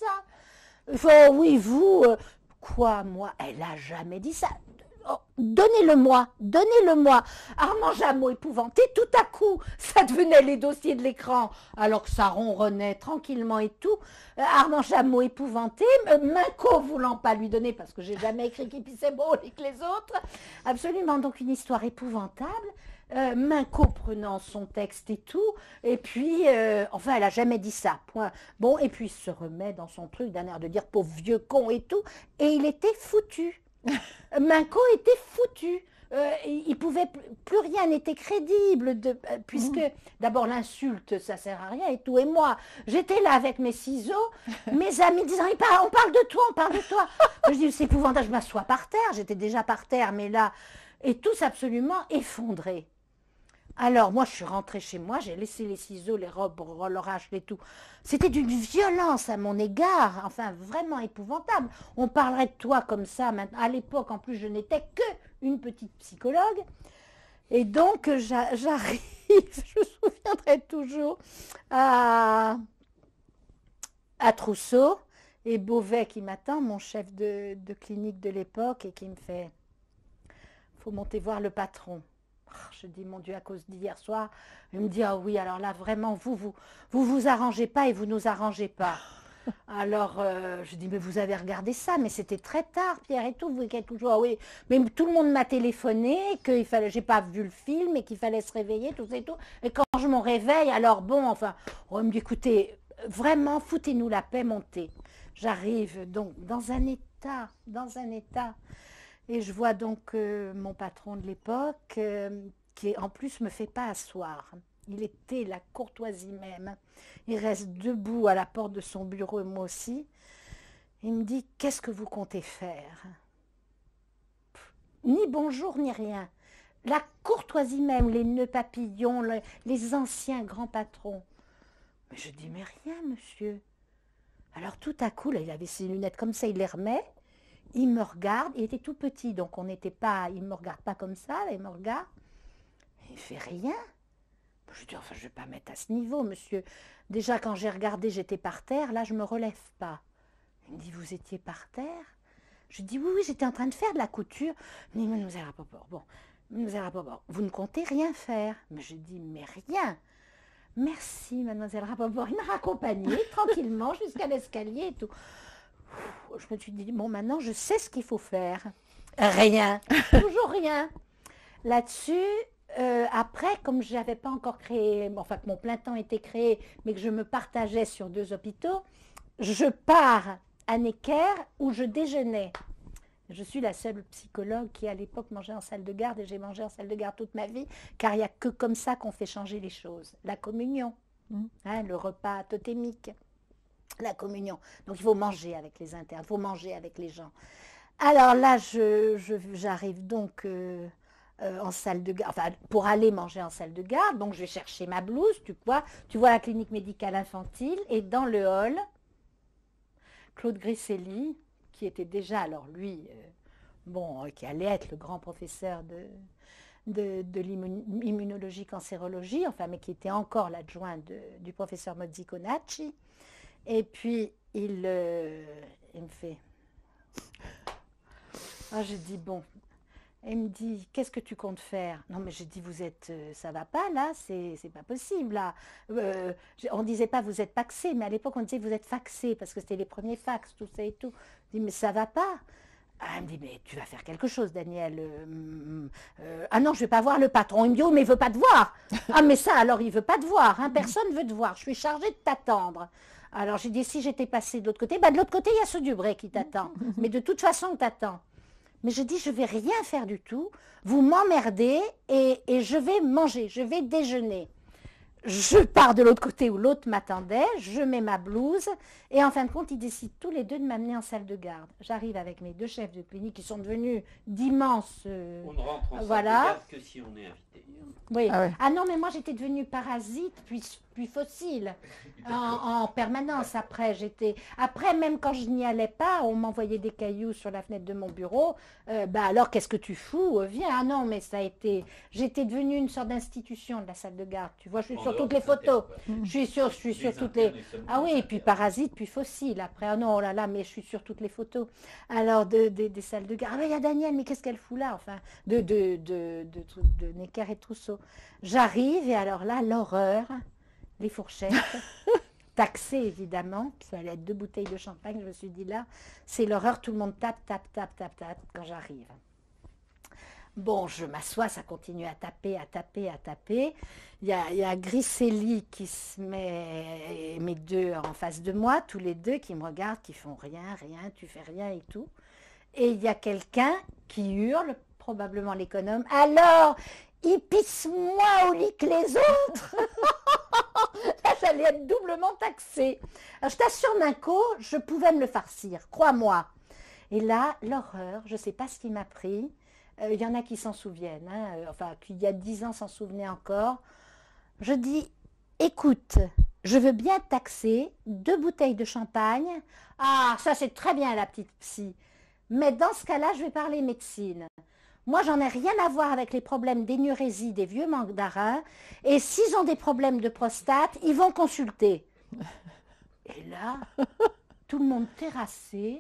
Oh, oui, vous, euh, quoi, moi, elle a jamais dit ça. Oh, donnez-le-moi, donnez-le-moi. Armand Jameau épouvanté, tout à coup, ça devenait les dossiers de l'écran, alors que ça ronronnait tranquillement et tout. Euh, Armand Jameau épouvanté, euh, Minco voulant pas lui donner, parce que j'ai jamais écrit qu'il pissait beau que les autres. Absolument, donc une histoire épouvantable. Euh, Minco prenant son texte et tout, et puis, euh, enfin, elle a jamais dit ça, point. Bon, et puis il se remet dans son truc d'un air de dire pauvre vieux con et tout, et il était foutu. Minco était foutu. Euh, il pouvait plus rien n'était crédible de, euh, puisque mmh. d'abord l'insulte ça sert à rien et tout, et moi j'étais là avec mes ciseaux, mes amis disant on parle de toi, on parle de toi. Je dis c'est épouvantable, je m'assois par terre, j'étais déjà par terre, mais là, et tous absolument effondrés. Alors, moi, je suis rentrée chez moi, j'ai laissé les ciseaux, les robes, l'orage et tout. C'était d'une violence à mon égard, enfin, vraiment épouvantable. On parlerait de toi comme ça. Maintenant. À l'époque, en plus, je n'étais que une petite psychologue. Et donc, j'arrive, je me souviendrai toujours, à, à Trousseau, et Beauvais qui m'attend, mon chef de, de clinique de l'époque, et qui me fait « faut monter voir le patron ». Je dis, mon Dieu, à cause d'hier soir, il me dit, ah oui, alors là, vraiment, vous, vous, vous vous arrangez pas et vous nous arrangez pas. Alors, euh, je dis, mais vous avez regardé ça, mais c'était très tard, Pierre et tout, vous êtes toujours, ah oui, mais tout le monde m'a téléphoné, que il fallait, j'ai pas vu le film et qu'il fallait se réveiller, tout ça et tout. Et quand je m'en réveille, alors bon, enfin, on me dit, écoutez, vraiment, foutez-nous la paix, montez. J'arrive donc dans un état, dans un état. Et je vois donc euh, mon patron de l'époque, euh, qui en plus me fait pas asseoir. Il était la courtoisie même. Il reste debout à la porte de son bureau, et moi aussi. Il me dit, qu'est-ce que vous comptez faire? Pff, ni bonjour, ni rien. La courtoisie même, les nœuds papillons, le, les anciens grands patrons. Mais je dis, mais rien, monsieur. Alors tout à coup, là, il avait ses lunettes comme ça, il les remet. Il me regarde, il était tout petit, donc on n'était pas, il ne me regarde pas comme ça, là, il me regarde, il ne fait rien. Je dis, enfin, je ne vais pas mettre à ce niveau, monsieur. Déjà, quand j'ai regardé, j'étais par terre, là, je ne me relève pas. Il me dit, vous étiez par terre? Je dis, oui, oui, j'étais en train de faire de la couture. Il me dit, mademoiselle Rapoport, bon, mademoiselle Rapoport, vous ne comptez rien faire. Mais je dis, mais rien. Merci, mademoiselle Rapoport. Il m'a raccompagnée tranquillement jusqu'à l'escalier et tout. Je me suis dit, bon, maintenant, je sais ce qu'il faut faire. Rien. Toujours rien. Là-dessus, euh, après, comme je n'avais pas encore créé, enfin, que mon plein temps était créé, mais que je me partageais sur deux hôpitaux, je pars à Necker où je déjeunais. Je suis la seule psychologue qui, à l'époque, mangeait en salle de garde, et j'ai mangé en salle de garde toute ma vie, car il n'y a que comme ça qu'on fait changer les choses. La communion, mmh. hein, le repas totémique. La communion. Donc il faut manger avec les internes, il faut manger avec les gens. Alors là, je, je, j'arrive donc euh, euh, en salle de garde, enfin pour aller manger en salle de garde, donc je vais chercher ma blouse, tu vois, tu vois la clinique médicale infantile, et dans le hall, Claude Grisselli, qui était déjà, alors lui, euh, bon, euh, qui allait être le grand professeur de, de, de l'immunologie cancérologie, enfin, mais qui était encore l'adjoint du professeur Mozziconacci. Et puis, il, euh, il me fait... Ah, je dis, bon... Il me dit, qu'est-ce que tu comptes faire? Non, mais j'ai dit, vous êtes, euh, ça va pas là, c'est pas possible là. Euh, on disait pas, vous êtes faxé, mais à l'époque, on disait, vous êtes faxé, parce que c'était les premiers fax, tout ça et tout. Je dis, mais ça va pas. Ah, elle me dit, mais tu vas faire quelque chose, Daniel. Euh, euh, ah non, je vais pas voir le patron. Il me dit, oh, mais il veut pas te voir. Ah, mais ça, alors, il veut pas te voir, hein, personne veut te voir. Je suis chargée de t'attendre. Alors, j'ai dit, si j'étais passée de l'autre côté, bah, de l'autre côté, il y a ce Dubré qui t'attend. Mais de toute façon, on t'attend. Mais je dis, je ne vais rien faire du tout, vous m'emmerdez et, et je vais manger, je vais déjeuner. Je pars de l'autre côté où l'autre m'attendait, je mets ma blouse et en fin de compte, ils décident tous les deux de m'amener en salle de garde. J'arrive avec mes deux chefs de clinique qui sont devenus d'immenses... Euh, on ne rentre en voilà. salle de garde que si on est invité. Oui. Ah, ouais. Ah non, mais moi j'étais devenue parasite puis, puis fossile en, en permanence. Après, j'étais. Après, même quand je n'y allais pas, on m'envoyait des cailloux sur la fenêtre de mon bureau. Euh, bah alors, qu'est-ce que tu fous? Viens. Ah non, mais ça a été. J'étais devenue une sorte d'institution de la salle de garde. Tu vois, je suis En sur dehors toutes les des photos. internes, Je suis sur, je suis sur Les toutes les. internes, ils sont Ah oui, des et puis internes. parasite, puis fossile. Après, ah non, oh là là, mais je suis sur toutes les photos. Alors, de, de- des salles de garde. Ah, il y a Daniel, mais qu'est-ce qu'elle fout là? Enfin, de, de, de, de, de, de Necker et Trousseau. J'arrive et alors là, l'horreur, les fourchettes, taxées évidemment, ça allait être deux bouteilles de champagne, je me suis dit là, c'est l'horreur, tout le monde tape, tape, tape, tape, tape quand j'arrive. Bon, je m'assois, ça continue à taper, à taper, à taper. Il y a, il y a Griselli qui se met, mes deux en face de moi, tous les deux qui me regardent, qui font rien, rien, tu fais rien et tout. Et il y a quelqu'un qui hurle, probablement l'économe, alors, il pisse moins au lit que les autres. Là, j'allais être doublement taxée. Alors, je t'assure, Minco, je pouvais me le farcir, crois-moi. Et là, l'horreur, je ne sais pas ce qui m'a pris. Il euh, y en a qui s'en souviennent, hein, euh, enfin, qui il y a dix ans s'en souvenaient encore. Je dis, écoute, je veux bien taxer deux bouteilles de champagne. Ah, ça c'est très bien la petite psy. Mais dans ce cas-là, je vais parler médecine. Moi, j'en ai rien à voir avec les problèmes d'énurésie des vieux mandarins. Et s'ils ont des problèmes de prostate, ils vont consulter. Et là, tout le monde terrassé,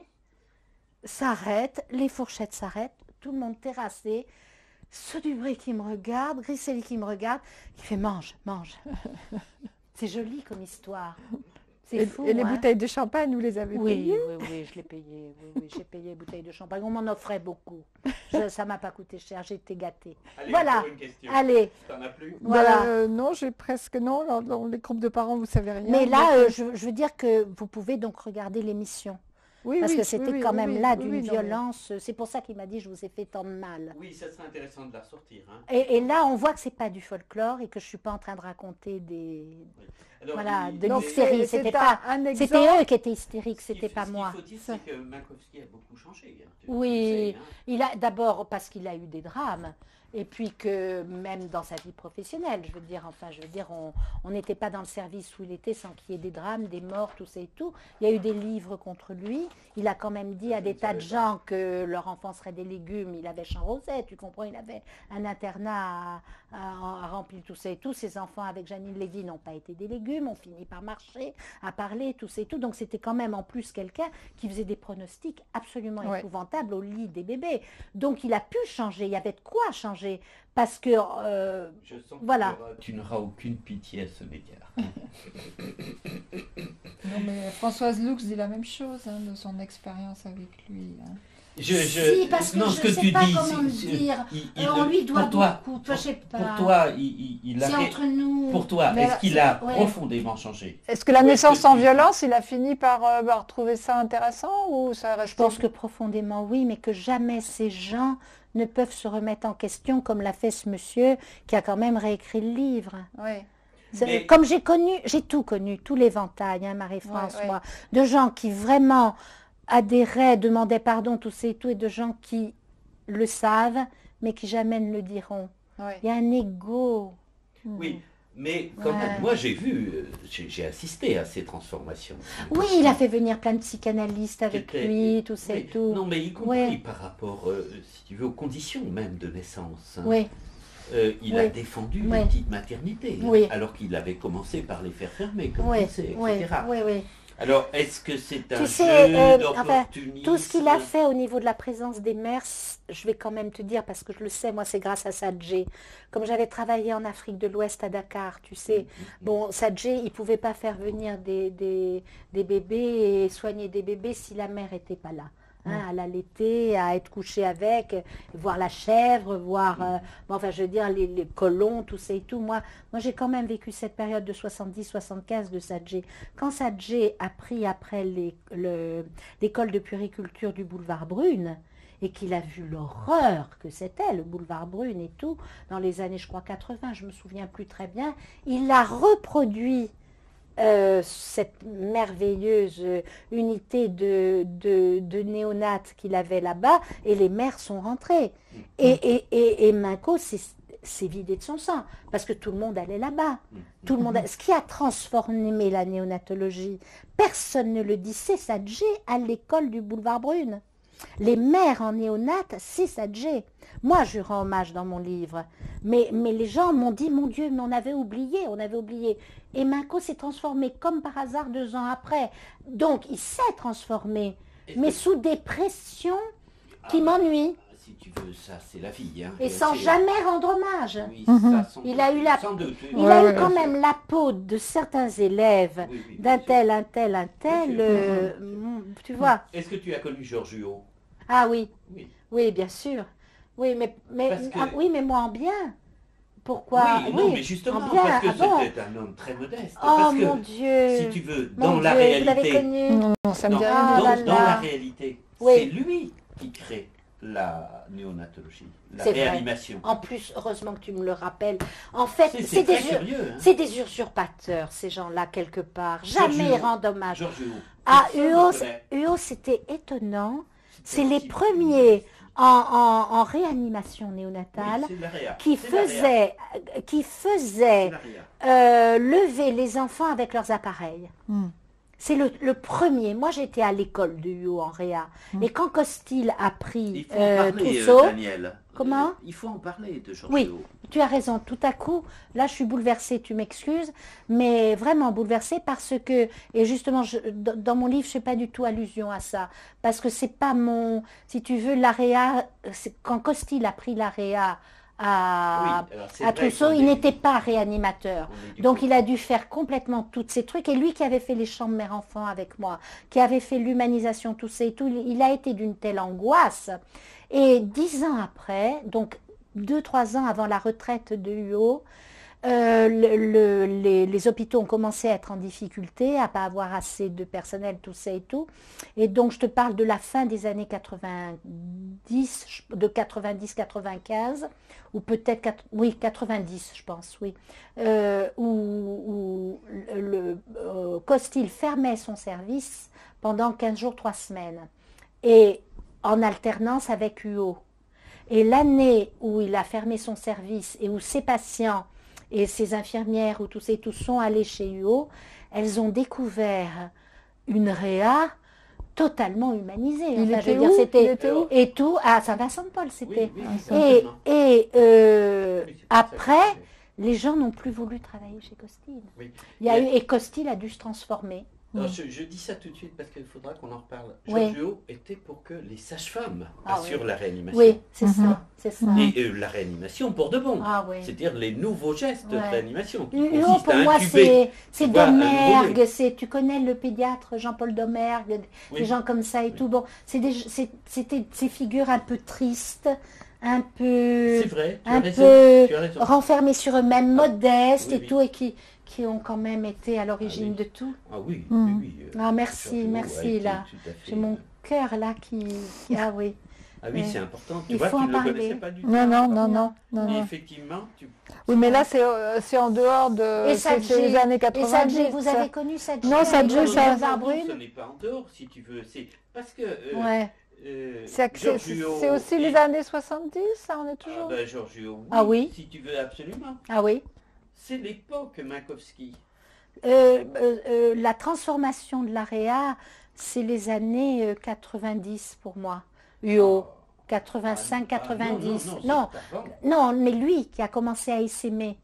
s'arrête, les fourchettes s'arrêtent, tout le monde terrassé. Ce Dubré qui me regarde, Griselli qui me regarde, qui fait mange, mange. C'est joli comme histoire. C'est fou. Et les hein. bouteilles de champagne, vous les avez Oui, payées? oui, oui, je l'ai payé. Oui, oui, j'ai payé les bouteilles de champagne. On m'en offrait beaucoup. Je, ça m'a pas coûté cher, j'ai été gâtée. Allez, Voilà. encore une question. Allez. T'en as plus? Voilà. Bah, euh, non, j'ai presque non. Dans, dans les groupes de parents, vous savez rien. Mais là, Donc, euh, je, je veux dire que vous pouvez donc regarder l'émission. oui, Parce oui, que c'était oui, quand oui, même oui, là oui, d'une oui, non, mais- violence. C'est pour ça qu'il m'a dit je vous ai fait tant de mal. Oui, ça serait intéressant de la ressortir. Hein. Et, et là, on voit que c'est pas du folklore et que je suis pas en train de raconter des Alors, voilà il- de Donc, l'hystérie. c'est- C'était c'est pas un, un c'était exemple. eux qui étaient hystériques, ce qu'il c'était faut- pas ce moi. qu'il faut dire, c'est que Minkowski a beaucoup changé. Hein. Tu- Oui. tu sais, hein. Il a d'abord parce qu'il a eu des drames. Et puis que même dans sa vie professionnelle, je veux dire, enfin, je veux dire, on on n'était pas dans le service où il était sans qu'il y ait des drames, des morts, tout ça et tout. Il y a eu des livres contre lui. Il a quand même dit à des tas de gens que leur enfant serait des légumes. Il avait Champ Rosette, tu comprends, il avait un internat à, à- à remplir, tout ça et tout. Ses enfants avec Janine Lévy n'ont pas été des légumes, ont fini par marcher, à parler, tout ça et tout. Donc c'était quand même en plus quelqu'un qui faisait des pronostics absolument Ouais. épouvantables au lit des bébés. Donc il a pu changer, il y avait de quoi changer. Parce que, euh, Je sens Voilà. que tu auras- tu n'auras aucune pitié à ce égard. Non, mais Françoise Lux dit la même chose hein, de son expérience avec lui. hein. Je, Si, parce que non, je ce que sais tu pas dis, comment le c'est- dire. il- euh, il- on lui doit pour toi, beaucoup, je sais pas. Pour toi, il, il, il a C'est ré- entre nous. Pour toi, Mais est-ce alors, qu'il c'est- a ouais. profondément changé? Est-ce que la Ou est-ce naissance que sans tu- violence, il a fini par, euh, par trouver ça intéressant ou ça reste Je pense que profondément oui, mais que jamais ces gens ne peuvent se remettre en question comme l'a fait ce monsieur qui a quand même réécrit le livre. Oui. C'est- Mais- Comme j'ai connu, j'ai tout connu, tout l'éventail, hein, Marie-France, Ouais, ouais. moi, de gens qui vraiment adhéraient, demandaient pardon, tout ça et tout, et de gens qui le savent, mais qui jamais ne le diront. Oui. Il y a un ego. Oui, mais quand Ouais. même, moi j'ai vu, euh, j'ai j'ai assisté à ces transformations. Oui, il a fait venir plein de psychanalystes avec C'était- lui, tout ça et Oui. tout. Non, mais y compris Ouais. par rapport, euh, si tu veux, aux conditions même de naissance. hein. Oui, euh, il oui. a défendu oui. les petites maternités, oui. hein, alors qu'il avait commencé par les faire fermer, comme oui. tu sais, et Oui, cetera. oui, oui. Alors, est-ce que c'est un tu jeu sais, euh, d'opportunisme? Enfin, tout ce qu'il a fait au niveau de la présence des mères, je vais quand même te dire, parce que je le sais, moi c'est grâce à Sadje. Comme j'avais travaillé en Afrique de l'Ouest à Dakar, tu sais, mmh, mmh. bon, Sadje, il ne pouvait pas faire venir des, des, des bébés et soigner des bébés si la mère n'était pas là. Hein, à l'allaiter, à être couché avec, voir la chèvre, voir, euh, bon, enfin je veux dire, les, les colons, tout ça et tout. Moi, moi j'ai quand même vécu cette période de soixante-dix soixante-quinze de Sadje. Quand Sadje a pris après l'école de puériculture du boulevard Brune, et qu'il a vu l'horreur que c'était, le boulevard Brune et tout, dans les années, je crois, quatre-vingts, je me souviens plus très bien, il a reproduit Euh, cette merveilleuse unité de, de, de néonates qu'il avait là-bas, et les mères sont rentrées. Et, et, et, et Minco s'est vidé de son sang, parce que tout le monde allait là-bas. Tout le monde a... Ce qui a transformé la néonatologie, personne ne le dit, c'est Sadje à l'école du boulevard Brune. Les mères en néonate, c'est Sadje. Moi, je rends hommage dans mon livre. Mais, mais les gens m'ont dit, mon Dieu, mais on avait oublié, on avait oublié. Et Minco s'est transformé comme par hasard deux ans après. Donc, il s'est transformé, mais que... sous des pressions qui ah, m'ennuient. Si tu veux, ça, c'est la vie. Hein. Et, et sans jamais rendre hommage. Oui, mm-hmm. ça, il a eu, la... doute, oui. il ouais, a eu quand ouais, même sûr. La peau de certains élèves, oui, oui, d'un tel, un tel, un tel, euh, mm-hmm. tu vois. Est-ce que tu as connu Giorgio? Ah oui. oui, oui, bien sûr. Oui, mais, mais, que... ah, oui, mais moi en bien. Pourquoi? Oui, non, oui, mais justement, bien. parce que ah c'était bon. un homme très modeste. Oh parce que, mon Dieu! Si tu veux, mon dans la Dieu, réalité... Vous connu non, non, ça me non, dit rien. Oh Dans, là dans là. la réalité, oui. c'est lui qui crée la néonatologie, la réanimation. Vrai. En plus, heureusement que tu me le rappelles. En fait, c'est des, curieux, hein. des usurpateurs, ces gens-là, quelque part. Jamais ils rendent hommage. Giorgio. Ah, Huot, Huot c'était étonnant. C'est les premiers... En, en, en réanimation néonatale, oui, qui faisait, qui faisait euh, lever les enfants avec leurs appareils. Mm. C'est le, le premier. Moi, j'étais à l'école de Huot en réa. Mm. Et quand Costil a pris euh, Trousseau... Euh, Daniel. Comment euh, Il faut en parler de Giorgio. Oui, tu as raison. Tout à coup, là, je suis bouleversée, tu m'excuses, mais vraiment bouleversée parce que, et justement, je, dans mon livre, je ne fais pas du tout allusion à ça, parce que c'est pas mon, si tu veux, l'A R E A, quand Costil a pris l'A R E A à, oui, à Trousseau, il n'était pas réanimateur. Donc, il a dû faire complètement tous ces trucs. Et lui qui avait fait les chambres mère-enfant avec moi, qui avait fait l'humanisation, tout ça et tout, il a été d'une telle angoisse. Et dix ans après, donc deux, trois ans avant la retraite de Huot, euh, le, le, les, les hôpitaux ont commencé à être en difficulté, à ne pas avoir assez de personnel, tout ça et tout. Et donc, je te parle de la fin des années quatre-vingt-dix, de quatre-vingt-dix quatre-vingt-quinze, ou peut-être, oui, quatre-vingt-dix, je pense, oui, euh, où, où le, euh, Costil fermait son service pendant quinze jours, trois semaines. Et en alternance avec Huot. Et l'année où il a fermé son service et où ses patients et ses infirmières ou tous et tous sont allés chez Huot, elles ont découvert une réa totalement humanisée. Il enfin, était je veux où dire, c'était il était où et tout à Saint-Vincent-de-Paul, c'était. Oui, oui, et et euh, oui, après, les gens n'ont plus voulu travailler chez Costil. Oui. Il y a eu, et Costil a dû se transformer. Alors, je, je dis ça tout de suite parce qu'il faudra qu'on en reparle. Giorgio oui. était pour que les sages-femmes ah, assurent oui. la réanimation. Oui, c'est mm-hmm. ça, c'est ça. Et euh, la réanimation pour de bon. Ah, oui. C'est-à-dire les nouveaux gestes ouais. de réanimation. Qui non, pour moi, c'est Domergue. Tu connais le pédiatre Jean-Paul Domergue, oui. des gens comme ça et oui. tout. Bon, c'était ces figures un peu tristes, un peu, vrai, un peu renfermées sur eux-mêmes, modestes ah, oui, et oui. tout, et qui qui ont quand même été à l'origine ah, oui. de tout. Ah oui, mmh. oui, oui. Euh, ah merci, Giorgio merci là. J'ai mon cœur là qui... Ah oui. Ah oui, c'est important. Tu il vois, faut tu en ne parler. le connaissais pas du tout. Non, non, non, non. non, Et non. effectivement, tu... Oui, mais là, c'est euh, en dehors de Sadje, les années quatre-vingt-dix. Et Sadje, vous avez connu Sadje? Non, Sadje, ça... Ce n'est pas en dehors, si tu veux. C'est parce que... Euh, ouais. Euh, c'est aussi et... les années soixante-dix, ça, on est toujours... Ah ben, Giorgio, oui, ah oui, si tu veux, absolument. Ah oui. C'est l'époque Minkowski. Euh, euh, euh, la transformation de l'A R E A, c'est les années euh, quatre-vingt-dix pour moi. Huot. quatre-vingt-cinq quatre-vingt-dix. Ah, non, non, non, non, mais lui qui a commencé à essaimer.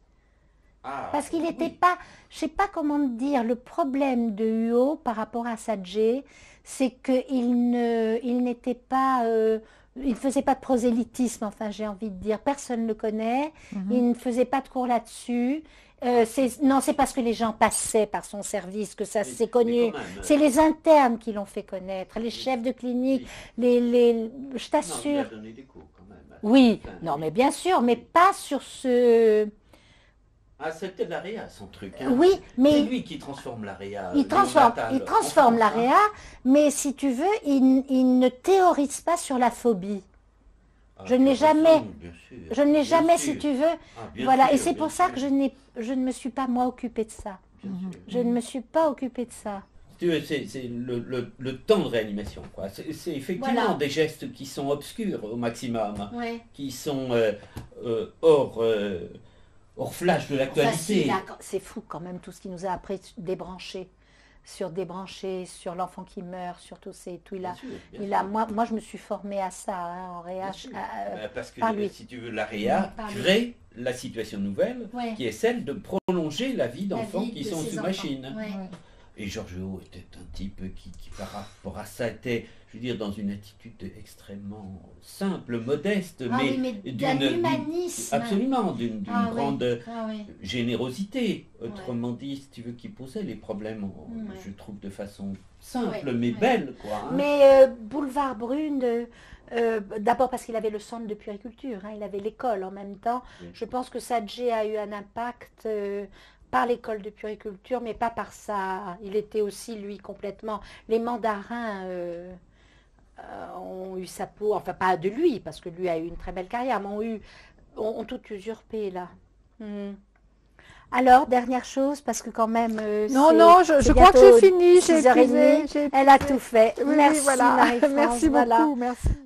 Ah, Parce qu'il n'était oui. pas, je ne sais pas comment te dire, le problème de Huot par rapport à Sadje, c'est qu'il ne, il n'était pas, euh, il ne faisait pas de prosélytisme, enfin j'ai envie de dire, personne ne le connaît, Mhm. il ne faisait pas de cours là-dessus. Euh, c'est- non, c'est parce que les gens passaient par son service que ça Mais- s'est mais connu. quand même, C'est les internes qui l'ont fait connaître, les chefs de clinique, les, les, je Non, il t'assure. a donné des cours quand même. Oui, Enfin, non, oui. mais bien sûr, mais pas sur ce. Ah, c'était l'AREA, son truc. Hein. Oui, C'est mais lui qui transforme l'AREA. il transforme, néonatale il en transforme France, hein. l'AREA, mais si tu veux, il, il ne théorise pas sur la phobie. Ah, je tu n'ai as jamais- raison, bien sûr, Je ne l'ai bien jamais, sûr. si tu veux. Ah, bien Voilà, et sûr, c'est bien pour ça sûr, que je, n'ai, je ne me suis pas, moi, occupée de ça. bien sûr. Je ne me suis pas occupée de ça. Si tu veux, C'est c'est le, le- le temps de réanimation. quoi. C'est c'est effectivement Voilà. des gestes qui sont obscurs au maximum, Ouais. qui sont euh, euh, hors, euh, hors flash de Enfin, si, l'actualité. d'accord, c'est fou quand même tout ce qu'il nous a appris débranché, sur débranché, sur l'enfant qui meurt, sur tous ces tout il a, Bien sûr, bien il sûr. a, moi, moi je me suis formée à ça hein, en Bien réa. sûr. euh, Bah, Parce que par lui. si tu veux, l'AREA Par lui. crée la situation nouvelle, Ouais. qui est celle de prolonger la vie La d'enfants vie qui de sont ces sous enfants. machine. Ouais. Ouais. Et Georges Huot était un type qui, qui, par rapport à ça, était, je veux dire, dans une attitude extrêmement simple, modeste, Ah mais, oui, mais d'une- d'un d'une- humanisme. absolument, d'une d'une Ah oui, grande ah oui. générosité. Autrement dit, si tu veux, qui posait les problèmes, en- Ouais. je trouve, de façon simple, Ouais, mais ouais. belle, quoi. hein. Mais euh, Boulevard Brune, euh, euh, d'abord parce qu'il avait le centre de puériculture, hein, il avait l'école en même temps. Oui. Je pense que Sadje a eu un impact euh, par l'école de puériculture, mais pas par ça. Il était aussi, lui, complètement... Les mandarins euh, euh, ont eu sa peau, enfin pas de lui, parce que lui a eu une très belle carrière, mais ont, eu, ont, ont tout usurpé, là. Hmm. Alors, dernière chose, parce que quand même... euh, Non, c'est- non, je, c'est je crois que bientôt j'ai fini, j'ai six heures trente. épuisé. j'ai Elle a épuisé. tout fait. Oui, oui, Merci voilà. Marie-France, Merci beaucoup, voilà. merci.